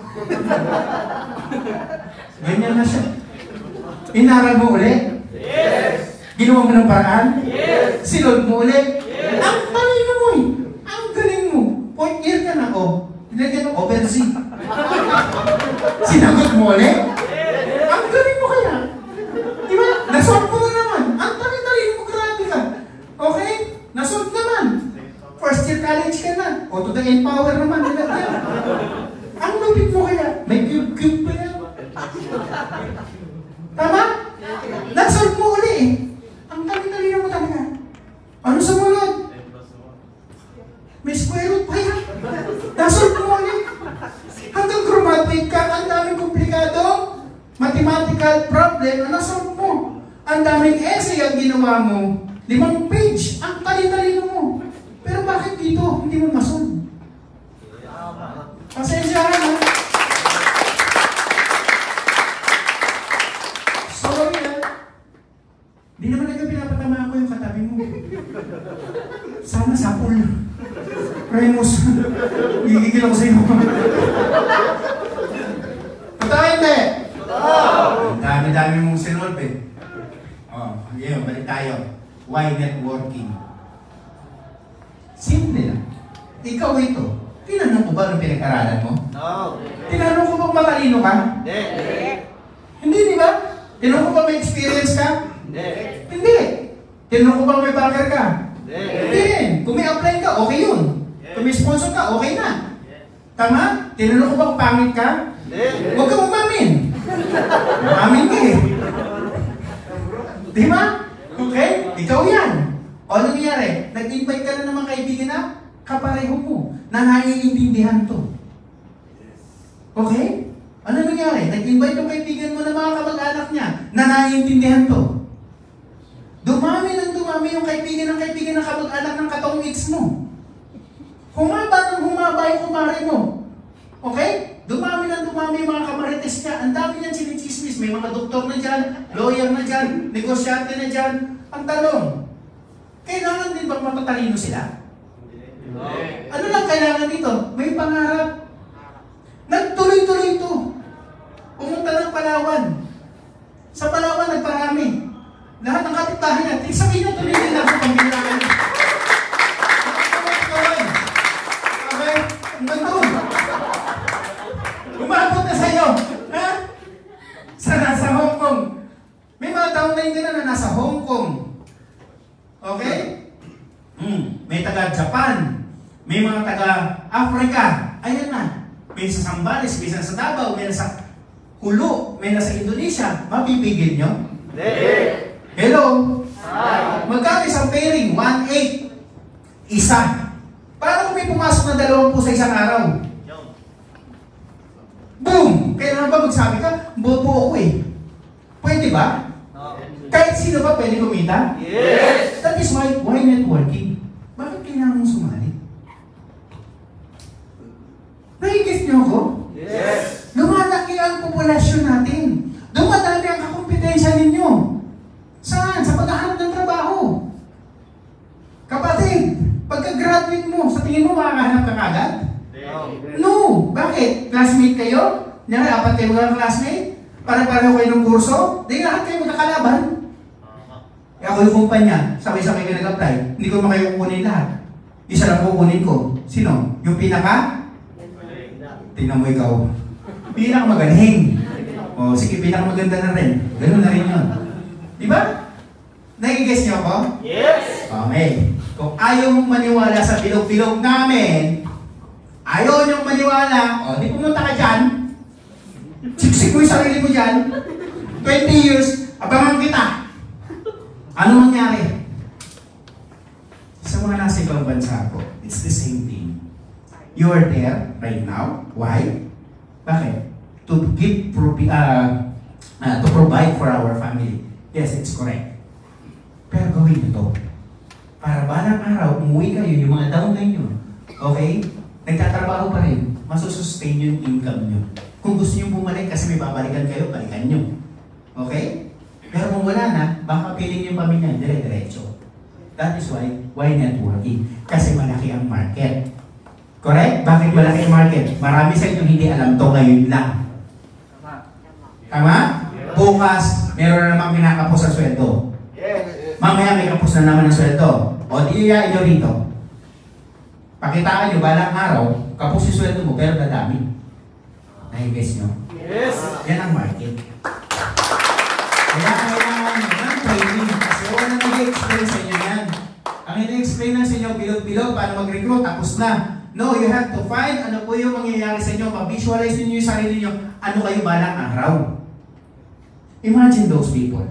Ganyan na siya. Inaral mo ulit? Yes. Ginawa mo ng paraan? Yes. Sinod mo ulit? Yes. Ang talino mo eh! Ang galing mo! Fourth year ka na, o. Nilagyan mo, over Z. Sinagot mo ulit? Yes. Ang galing mo kaya. Di ba? Nasolve mo na naman. Ang talino mo, grabe ka. Okay? Nasolve naman. First year college ka na. O to the end power naman. Nilagyan. Ang lupit mo kaya. May cube-cube pa yan. Tama? Nasolve mo uli eh. Ang talino mo talaga. Ano sa mulod? May square root pa yan. Nasolve mo uli. Hanggang chromatic ka, ang daming komplikado. Mathematical problem na nasolve mo. Ang daming essay ang ginawa mo. Limang page. Ang talino mo. Pero bakit dito hindi mo masolve? Pasensyahan ha. Sorry ha. Hindi naman nagka pinapatama ako yung katabi mo. Sana sapol. Remus. Gigigil ako sa iyo. Totoo hindi? Ang dami-dami mong sinolve eh. Oh, yun, balik tayo. Why networking? Simple lang. Ikaw ito. Tinanong ko ba nung pinag-aralan mo? No. Tinanong ko bang matalino ka? Hindi. Hindi, di ba? Tinanong ko ba may experience ka? Hindi. Hindi. Tinanong ko ba may backer ka? Hindi. Hindi rin. Kung may apply ka, okay yun. Kung may sponsor ka, okay na. Tama? Tinanong ko bang pangit ka? Hindi. Huwag kang umamin. Umamin ka eh. Di ba? Okay? Ikaw yan. O ano nangyari? Nag-invite ka na ng mga kaibigan na kapareho mo na naiintindihan to. Okay? Ano nangyari? Nag-invite yung kaibigan mo na mga kamag-anak niya na naiintindihan to. Dumami ng dumami yung kaibigan ng kaibigan ng kamag-anak ng katong ex mo. Humaba ng humaba yung kumare mo. Okay? Dumami ng dumami yung mga kamarites niya. Ang dami niyan sinichismis. May mga doktor na dyan, lawyer na dyan, negosyante na dyan. Ang tanong, kailangan din bang matatalino sila? No. Ano lang kailangan dito? May pangarap. Nagtuloy-tuloy ito. Pumunta ng Palawan. Sa Palawan, nagparami. Lahat ng kapitbahay niya, sabihin niyo tuloy nila sa pamilyahan. Okay? Hanggang doon. Umabot na sa'yo. Ha? Sa nasa Hong Kong. May mga taong na hindi na nasa Hong Kong. Okay? Hmm. May taga-Japan. May mga taga-Africa. Ayan na. May sa Sambales, may sa Davao, may sa Hulu, may nasa Indonesia. Mapipigil nyo? Hindi. Hello? Hi. Magkano isang pairing? one eight. Isa. Paano kung may pumasok na dalawang po sa isang araw? Boom! Kailangan ba magsabi ka, bobo ako eh. Pwede ba? Kahit sino ba pwede kumita? Yes! That is why, why networking? Bakit kailangan mong sumali? Nai-guess niyo ako? Yes! Lumalaki ang populasyon natin. Dumadami ang kakompetensya ninyo. Saan? Sa paghahanap ng trabaho. Kapatid, pagka-graduate mo, sa tingin mo makakahanap ka kagad? No! Bakit? Classmate kayo? Nyari, apat kayo mga classmate? Para-pareho kayo ng kurso? Di lahat kayo magkakalaban. Eh ako yung kumpanya, sabay-sabay kayo nag-apply. Hindi ko naman kayo kukunin lahat. Isa lang kukunin ko. Sino? Yung pinaka? Tingnan mo ikaw. Pinakamagaling. O sige, pinakamaganda na rin. Ganun na rin yun. Diba? Nagigess niyo ako? Yes! Okay. Kung ayaw mong maniwala sa bilog-bilog namin, ayaw niyong maniwala, o di pumunta ka dyan, siksik mo yung sarili mo dyan, twenty years, abangan kita. Ano mangyari? Sa mga nasa ibang bansa ko, it's the same thing. You are there right now. Why? Bakit? To give, uh, uh, to provide for our family. Yes, it's correct. Pero gawin nyo to. Para balang araw, umuwi kayo, yung mga downline nyo. Okay? Nagtatrabaho pa rin. Masusustain nyo yung income nyo. Kung gusto nyo bumalik kasi may babalikan kayo, balikan nyo. Okay? Pero kung wala na, baka piling yung pamilya, dire-diretso. That is why, why networking? Kasi malaki ang market. Correct? Bakit malaki ang market? Marami sa inyo hindi alam to ngayon lang. Tama? Bukas, meron na namang kinakapos sa sweldo. Yes! Mamaya may kapos na naman ang sweldo. O di iyain nyo rito. Pakitaan nyo, balang araw, kapos yung sweldo mo, pero dadami. Nai-guess nyo? Yes! Yan ang market. Kaya kailangan nyo ng training. Kasi wala na nag-explain sa inyo yan. Ang ini-explain na sa inyo, bilog-bilog, paano mag-recruit, tapos na. No, you have to find ano po yung mangyayari sa inyo. Ma-visualize niyo yung sarili niyo. Ano kayo balang araw. Imagine those people.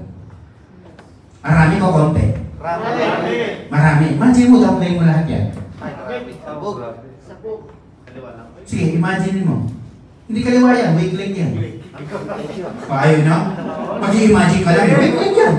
Marami ko konti. Rami! Marami. Imagine mo, downline mo lahat yan. Sabog! Sabog. Sige, imagine mo. Hindi kaliwa yan, weak link yan. O, ayaw nyo? Mag-i-imagine ka lang, weak link yan.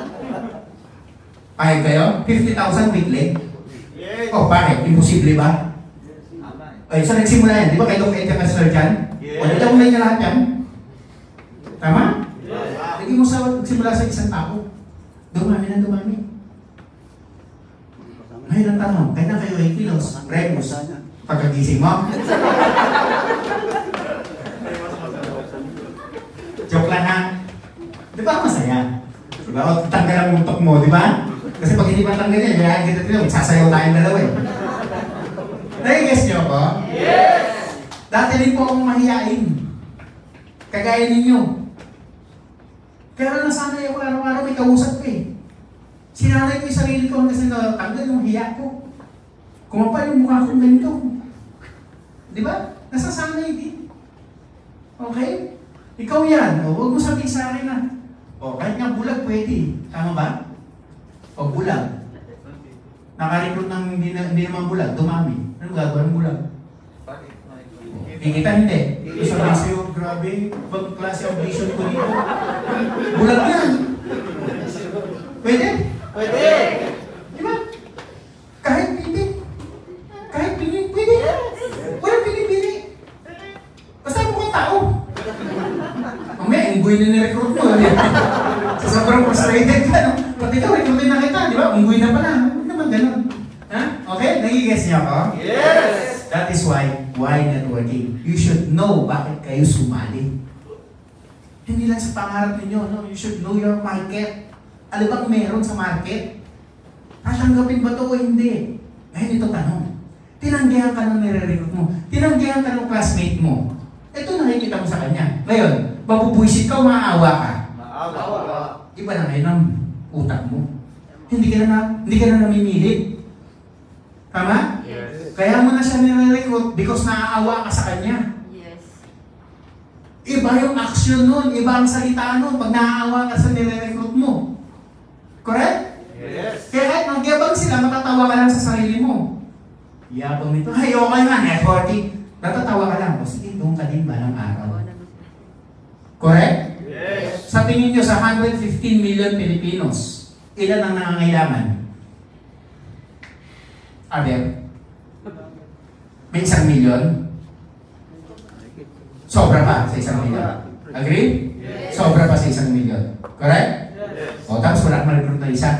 Pahig kayo? fifty thousand weak link? Yes! O, bakit? Imposible ba? Ay, saan nagsimula yan? Di ba kayo kaya ka sir dyan? O, di downline niya lahat yan? Tama? Hindi mo sa nagsimula sa isang tao. Dumami na dumami. Ngayon ang tanong, kaya na kayo ay kilos, Remus, pagkagising mo? Joke lang ha? Di ba masaya? Di ba? O tanggal ang utok mo, di ba? Kasi pag hindi pa tanggal yan, kaya kita dito, magsasayaw tayong dalawa eh. Nai-guess niyo ako? Yes! Dati rin po akong mahiyain. Kagaya ninyo. Pero nasanay ako araw-araw may kausap ko eh. Sinanay ko yung sarili ko hanggang sa tanggal yung hiya ko. Kumapal yung mukha kong ganito. Di ba? Nasasanay din. Okay? Ikaw yan. O, huwag mo sabihin sa akin na, o, kahit nga bulag pwede. Tama ba? O, bulag. Nakarecruit ng hindi, na, hindi naman bulag, dumami. Ano gagawin ng bulag? Kikita hindi. Ito sabihin sa'yo, grabe, bang klase ang vision ko dito. Bulag yan. Pwede? Pwede! Di ba? Kahit hindi. Kahit pili, pwede. Walang pili-pili. Basta mo kang tao. Mamaya, unggoy na ni-recruit mo. Sa sobrang frustrated ka, no? Pati ikaw, recruitin na kita, di ba? Unggoy na pala. Huwag naman ganun. Ha? Okay? Nagigess niyo ako? Yes! That is why, why networking? You should know bakit kayo sumali. Hindi lang sa pangarap ninyo, no? You should know your market. Ano bang meron sa market? Tatanggapin ba ito o hindi? Ngayon ito tanong. Tinanggihan ka ng nire-recruit mo. Tinanggihan ka ng classmate mo. Ito nakikita mo sa kanya. Ngayon, mapupuisit ka o maaawa ka? Maawa! Iba na ngayon ang utak mo. Hindi ka na, hindi ka na namimilit. Tama? Yes! Kaya mo na siya nire-recruit because naaawa ka sa kanya. Yes. Iba yung action nun, iba ang salita nun pag naaawa ka sa nire-recruit mo. Correct? Yes! Kaya kahit magyabang sila, matatawa ka lang sa sarili mo. Yabang yabang nito. Ay, okay nga, net forty. Natatawa ka lang. O sige, doon ka din ba ng araw? Correct? Yes. Sa tingin nyo, sa one hundred fifteen million Filipinos, ilan ang nangangailangan? Aber? May isang milyon? Sobra pa sa isang milyon. Agree? Yes. Sobra pa sa isang milyon. Correct? Yes. O, tapos wala kang recruit na isa.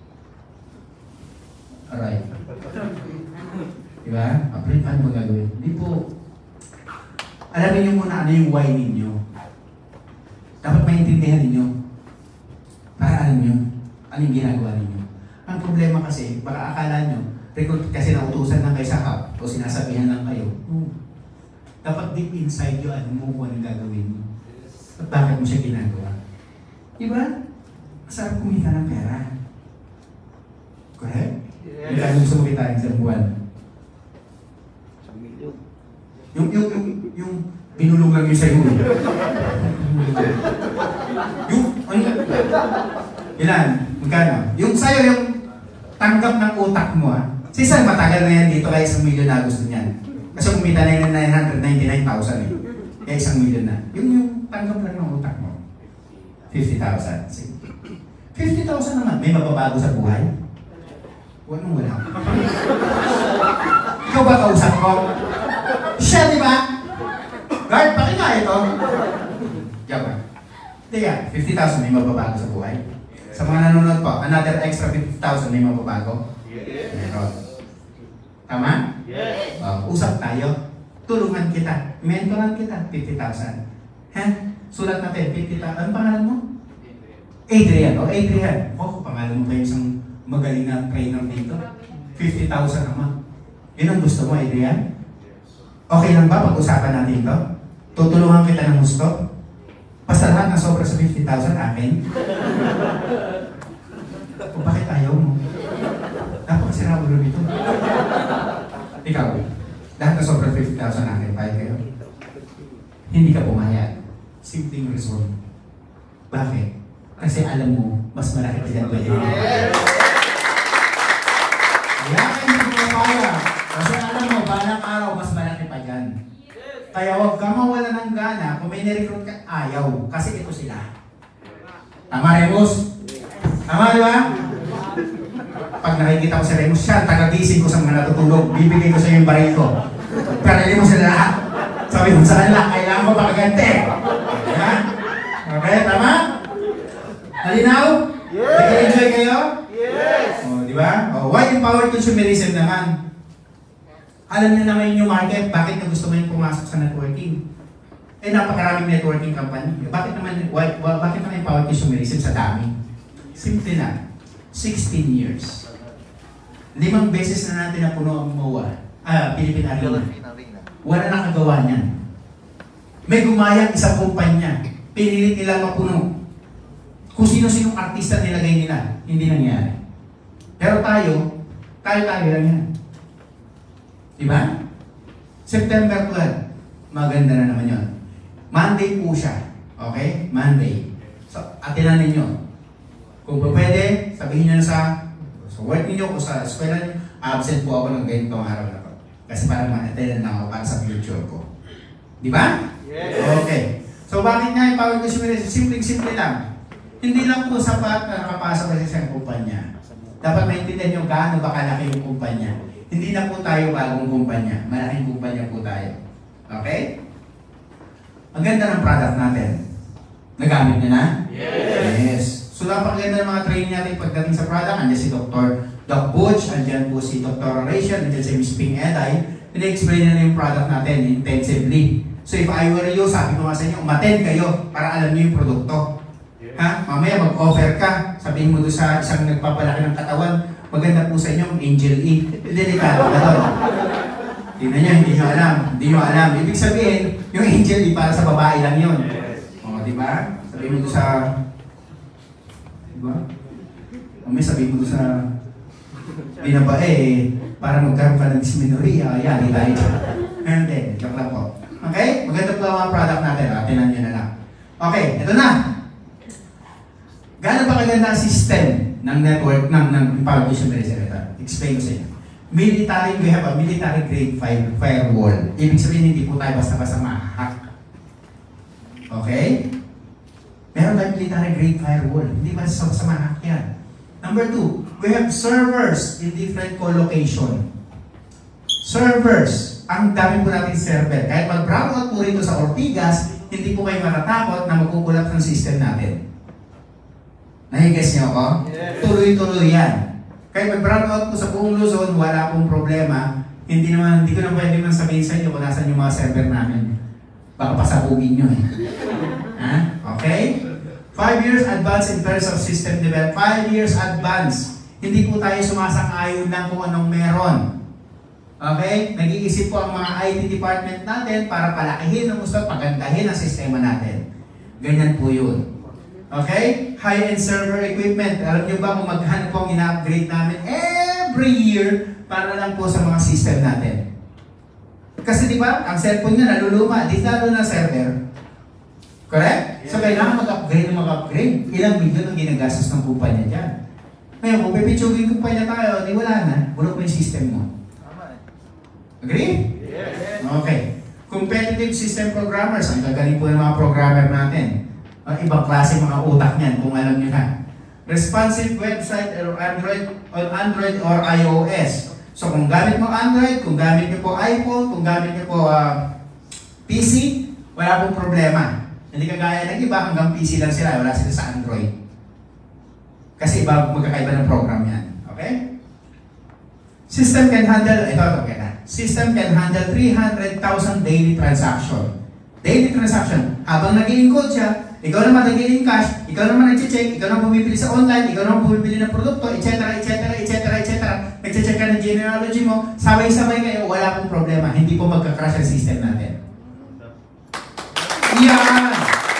Alright. Diba? Apre, paano mo gagawin? Hindi po. Alamin nyo muna ano yung why ninyo. Dapat maintindihan ninyo. Para alam nyo ano yung ginagawa ninyo. Ang problema kasi, baka akala nyo, recruit kasi nautusan lang kayo sa hub o sinasabihan lang kayo. Hmm. Dapat deep inside nyo, ano mo kung anong gagawin mo. At bakit mo siya ginagawa. Diba? Masarap kumita ng pera. Correct? Yes. Kaya gusto mo kitain sa buwan. Yung, yung, yung, yung binulong lang yun sa'yo. Yung, ano? Ilan? Magkano? Yung sa'yo, yung tanggap ng utak mo, ah. Si San, matagal na yan dito kaya isang milyon na gusto niyan. Kasi kumita na yun ng nine hundred ninety-nine thousand eh. Kaya isang milyon na. Yung, yung tanggap lang ng utak mo. fifty thousand. fifty thousand naman. May mababago sa buhay? Walang wala. Ikaw ba kausap ko? Siya, di ba? Guard, pakinggan ito. Diyan ba? Hindi yan. fifty thousand may mababago sa buhay. Sa mga nanonood po, another extra fifty thousand may mababago. Yes. Meron. Tama? Yes. Uh, usap tayo. Tulungan kita. Mentoran kita. fifty thousand. Ha? Sulat natin. fifty thousand. Ano pangalan mo? Adrian. O, Adrian. O, pangalan mo kayo isang magaling na trainer dito. fifty thousand naman. Yun ang gusto mo, Adrian? Okay lang ba pag-usapan natin ito? Tutulungan kita ng gusto? Basta lahat na sobra sa fifty thousand akin? O bakit ayaw mo? Napakasira ulo nito. Ikaw, lahat na sobra fifty thousand akin, pahit kayo? Hindi ka pumayag. Simpleng reason. Bakit? Kasi alam mo, mas malaki pa dyan pwede. Kaya kayo hindi pumapayag. Kasi alam mo, balang araw, mas malaki pa dyan. Kaya huwag ka mawala ng gana kung may nirecruit ka, ayaw. Kasi ito sila. Tama, Remus? Tama, di ba? Pag nakikita ko si Remus, siya, taga-gising ko sa mga natutulog. Bibigay ko sa iyo yung baril ko. Karali mo sila lahat. Sabi ko sa kanila, kailangan ko pakagante. Ha? Okay, tama? Malinaw? Yes! Nag-enjoy kayo? Yes! O, di ba? O, why empowered consumerism naman? Alam niyo naman yung market, bakit na gusto mo yung pumasok sa networking? Eh, napakaraming networking company. Bakit naman, why, why, bakit naman empowered consumerism sa dami? Simple na. sixteen years. Limang beses na natin napuno ang M O A. Ah, Philippine Arena. Wala nakagawa niyan. May gumayang isang kumpanya. Pinilit nila mapuno. Kung sino-sinong artista nilagay nila, hindi nangyari. Pero tayo, tayo-tayo lang yan. Diba? September twelve, maganda na naman yun. Monday po siya. Okay? Monday. So, atinan ninyo. Kung pwede, sabihin nyo na sa, sa work ninyo o sa eskwela nyo, absent po ako ng ganitong araw na to. Kasi parang ma-attend lang ako para sa future ko. Diba? Yes. Okay. So, bakit nga yung power consumerism? Simple-simple lang. Hindi lang po sapat na nakapasok sa isang kumpanya. Dapat maintindihan nyo gaano ba kalaki yung kumpanya. Hindi na po tayo bagong kumpanya. Malaking kumpanya po tayo. Okay? Ang ganda ng product natin. Nagamit nyo na? Yes. Yes. So, napakaganda ng mga training natin pagdating sa product. Andiyan si Doctor Doc Butch, andiyan po si Doctor Rachel, andiyan si Miz Ping Eday. Pina-explain na yung product natin intensively. So, if I were you, sabi ko nga sa inyo, umattend kayo para alam niyo yung produkto. Ha? Mamaya mag-offer ka, sabihin mo doon sa isang nagpapalaki ng katawan, maganda po sa inyo ang Angel E. Delikado ka doon. Tingnan nyo, hindi nyo alam. Hindi nyo alam. Ibig sabihin, yung Angel E para sa babae lang yun. O, di ba? Sabihin mo doon sa... Di ba? Mamaya sabihin mo doon sa... Binabae, eh, para magkaroon ka ng dysmenorrhea. Ayan, hindi tayo dyan. Hindi, joke lang po. Okay? Maganda po ang mga product natin. Atinan nyo na lang. Okay, ito na. Gaano ba kaganda ang system ng network ng, ng power consumerism? Ito, explain ko sa inyo. military, we have a military grade fire, firewall. Ibig sabihin, hindi po tayo basta-basta ma-hack. Okay? Meron tayong military grade firewall. Hindi basta-basta ma-hack yan. Number two, we have servers in different co-location. Servers. Ang dami po natin server. Kahit mag-brownout po rito sa Ortigas, hindi po kayo matatakot na magkukulap ng system natin. Nahigas niyo ako? Yes. Tuloy-tuloy yan. Kahit mag-brownout po sa buong Luzon, wala pong problema. Hindi naman, hindi ko na pwede man sabihin sa inyo kung nasan yung mga server namin. Baka pasabugin nyo eh. Ha? Okay? Five years advance in terms of system development. Five years advance. Hindi po tayo sumasang-ayon lang kung anong meron. Okay? Nag-iisip po ang mga I T department natin para palakihin ang gusto, pagandahin ang sistema natin. Ganyan po yun. Okay? High-end server equipment. Alam nyo ba kung magkano po ang ina-upgrade namin every year para lang po sa mga system natin? Kasi di ba, ang cellphone nyo naluluma, di lalo na server. Correct? So kailangan mag-upgrade na mag-upgrade. Ilang milyon ang ginagastos ng kumpanya dyan. Ngayon, kung pipitsugin kumpanya tayo, di wala na. Bulok mo yung system mo. Agree? Yes. Okay. Competitive system programmers. Ang gagaling po ng mga programmer natin. Uh, ibang klase mga utak niyan kung alam niyo na. Responsive website or Android on Android or iOS. So kung gamit mo Android, kung gamit niyo po iPhone, kung gamit niyo po uh, P C, wala pong problema. Hindi kagaya ng iba, hanggang P C lang sila, wala sila sa Android. Kasi iba magkakaiba ng program yan. Okay? System can handle, ito, okay na. System can handle three hundred thousand daily transaction. Daily transaction. Habang nag-i-encode siya, ikaw naman nag-i-encash, ikaw naman nag-check, ikaw naman bumibili sa online, ikaw naman bumibili ng produkto, et cetera, et cetera, et cetera, et cetera. Nag-check ka ng genealogy mo, sabay-sabay kayo, wala pong problema. Hindi po magka-crash ang system natin. Yan!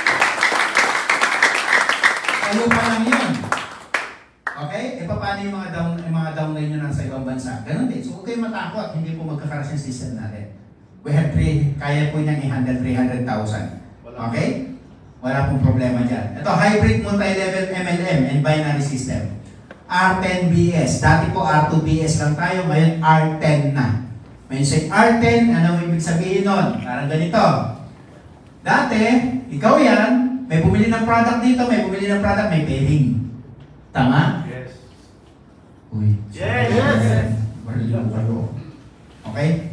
Ano pa lang yun? Okay? E paano yung mga down, yung mga downline nyo nasa ibang bansa? Ganun din. So huwag kayong matakot, hindi po magka-crash ang system natin. We have three, kaya po niyang i-handle three hundred thousand. Okay? Wala pong problema dyan. Ito, hybrid multi-level M L M and binary system. R ten B S. Dati po R two B S lang tayo, ngayon R ten na. When you say R ten, ano ibig sabihin nun? Parang ganito. Dati, ikaw yan, may bumili ng product dito, may bumili ng product, may pairing. Tama? Yes. Uy. Yes. Yes. Marilo kayo. Okay?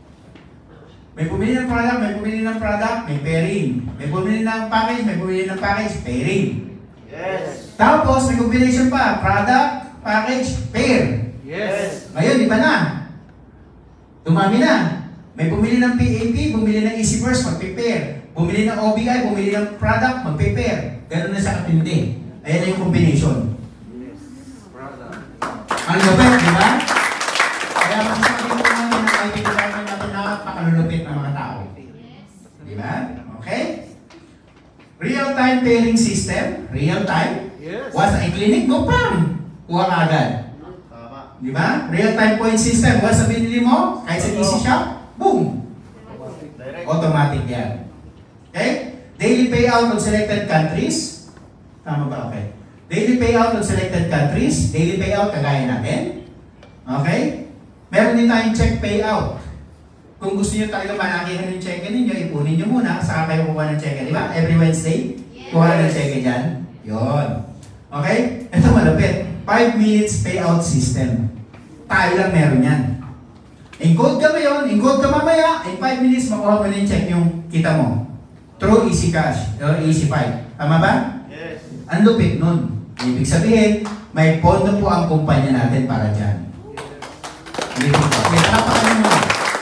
May bumili ng product, may bumili ng product, may pairing. May bumili ng package, may bumili ng package, pairing. Yes. Tapos, may combination pa. Product, package, pair. Yes. Ngayon, iba na. Dumami na. May bumili ng P A P, bumili ng EasyBurst, magpe-pair. Bumili ng O B I, bumili ng product, magpe-pair. Ganun na siya katindi. Ayan na yung combination. Yes. Brother. Ang lupit, di ba? Kaya masasabi ko naman ng I T department natin napakalulupit ng mga tao. Di ba? Okay? Real-time pairing system. Real-time. Yes. Once i-clinic mo, pam! Kuha ka agad. Tama. Di ba? Real-time point system. Once na binili mo, kahit sa easy shop, boom! Direct. Automatic yan. Okay? Daily payout on selected countries. Tama ba? Okay. Daily payout on selected countries. Daily payout, kagaya natin. Okay? Meron din tayong check payout. Kung gusto nyo talaga malakihan yung check ninyo, ipunin nyo muna, saka kayo kuha ng check. Di ba? Every Wednesday, kuha ng check dyan. Yun. Okay? Ito malapit. five minutes payout system. Tayo lang meron yan. Encode ka ngayon, encode ka mamaya, in five minutes makuha mo na yung check yung kita mo. Through Easy Cash or Easy Five. Tama ba? Yes. Ang lupit nun. Ibig sabihin, may pondo po ang kumpanya natin para dyan. Ibig sabihin, may talapakan mo.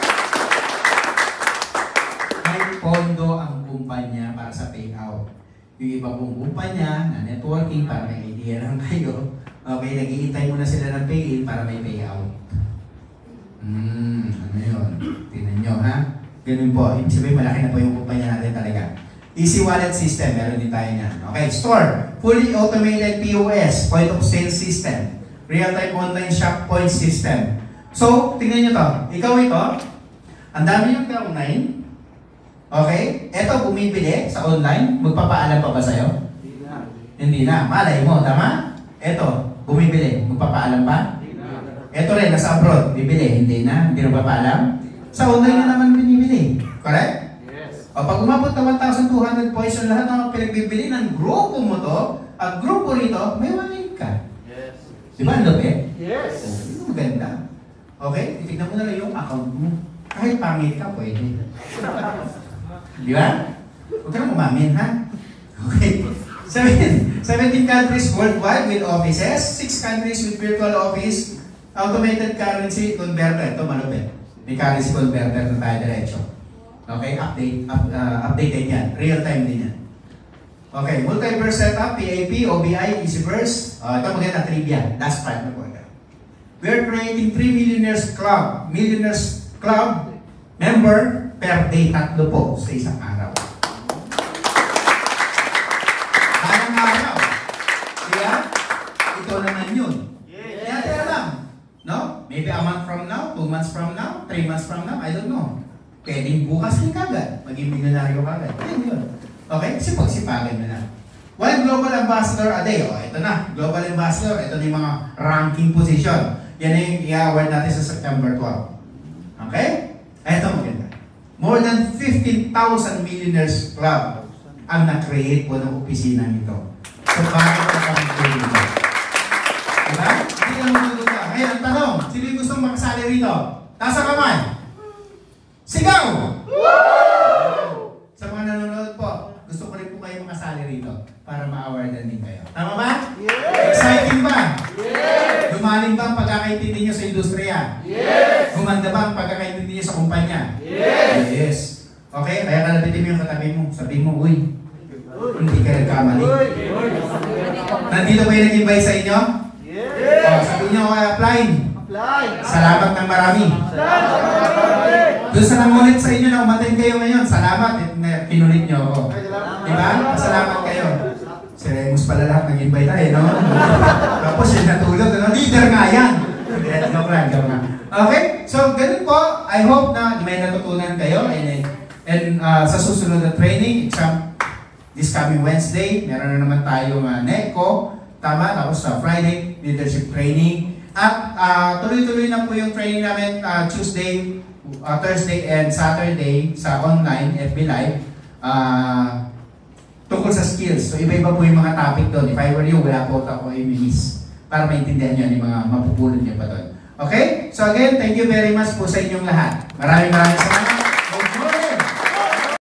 May pondo ang kumpanya para sa payout. Yung iba pong kumpanya na networking para may idea lang kayo. Okay, nag-iintay muna sila ng pay-in para may payout. Hmm, ano yun? Tingnan nyo, ha? Ganun po. Ibig sabihin, malaki na po yung kumpanya natin talaga. Easy wallet system, meron din tayo niyan. Okay, store. Fully automated P O S, point of sale system. Real-time online shop point system. So, tingnan nyo to. Ikaw ito, ang dami yung online. Okay? Ito, bumibili sa online. Magpapaalam pa ba sa'yo? Hindi na. Hindi na. Malay mo, tama? Ito, bumibili. Magpapaalam pa? Hindi na. Ito rin, nasa abroad, bibili, hindi na, hindi na ba paalam? Sa online na naman binibili. Correct? Yes. O pag umabot na one thousand two hundred points yung lahat ng pinagbibili ng grupo mo to, at grupo rito, may one link ka. Yes. Di ba, ang lupit? Yes. Oh, maganda. Okay, titignan mo na lang yung account mo. Kahit pangit ka, pwede. Di ba? Huwag ka nang umamin, ha? Okay. Seven, seventeen countries worldwide with offices, six countries with virtual office, automated currency converter. Ito malupit. May currency converter na tayo diretso. Okay, update, up, uh, updated yan. Real time din yan. Okay, multiverse setup, P A P, O B I, Easyverse. Uh, ito maganda, trivia. Last part na po. We are creating three Millionaires Club. Millionaires Club member per day, tatlo po sa isang araw. Anong araw? Kaya, ito naman yun. Yes. Kaya tayo alam. No? Maybe a month from now, two months from now, three months from now, I don't know. Pwedeng bukas din kagad. Maging milyonaryo kagad. Yan yun. Okay? Kasi pagsipagan mo na. One global ambassador a day. O, ito na. Global ambassador. Ito na yung mga ranking position. Yan na yung i-award natin sa September twelfth. Okay? Ito maganda. More than fifteen thousand Millionaires Club ang na-create po ng opisina nito. So, bakit ka kami dito? Diba? Hindi ka naman ka. Ngayon, ang tanong, sino yung gustong makasali rito? Taas ang kamay. Sigaw! Sa mga nanonood po, gusto ko rin po kayo makasali rito para ma-awardan din kayo. Tama ba? Yes! Exciting ba? Yes! Gumaling ba ang pagkakaintindi nyo sa industriya? Yes! Gumanda ba ang pagkakaintindi nyo sa kumpanya? Yes! Yes! Okay, kaya kalabitin mo yung katabi mo. Sabihin mo, uy, hindi ka nagkamali. Nandito ba yung nag-invite sa inyo? Yes! O, sabihin nyo, okay, apply. Apply! Salamat ng marami. Doon sa nangunit sa inyo na umatin kayo ngayon, salamat, eh, pinulit nyo ako. Diba? Pasalamat kayo. Si Remus pala lahat nag-invite tayo, no? Tapos yung natulog, no? Leader nga yan! Joke lang, joke lang. Okay? So, ganun po. I hope na may natutunan kayo. And, and uh, sa susunod na training, exam, this coming Wednesday, meron na naman tayong uh, NECO. Tama? Tapos sa uh, Friday, leadership training. At uh, tuloy-tuloy na po yung training namin uh, Tuesday, uh, Thursday, and Saturday sa online, F B Live. Uh, tungkol sa skills. So, iba-iba po yung mga topic doon. If I were you, wala po ako i-miss para maintindihan nyo yung mga mapupulot nyo pa doon. Okay? So again, thank you very much po sa inyong lahat. Maraming maraming salamat.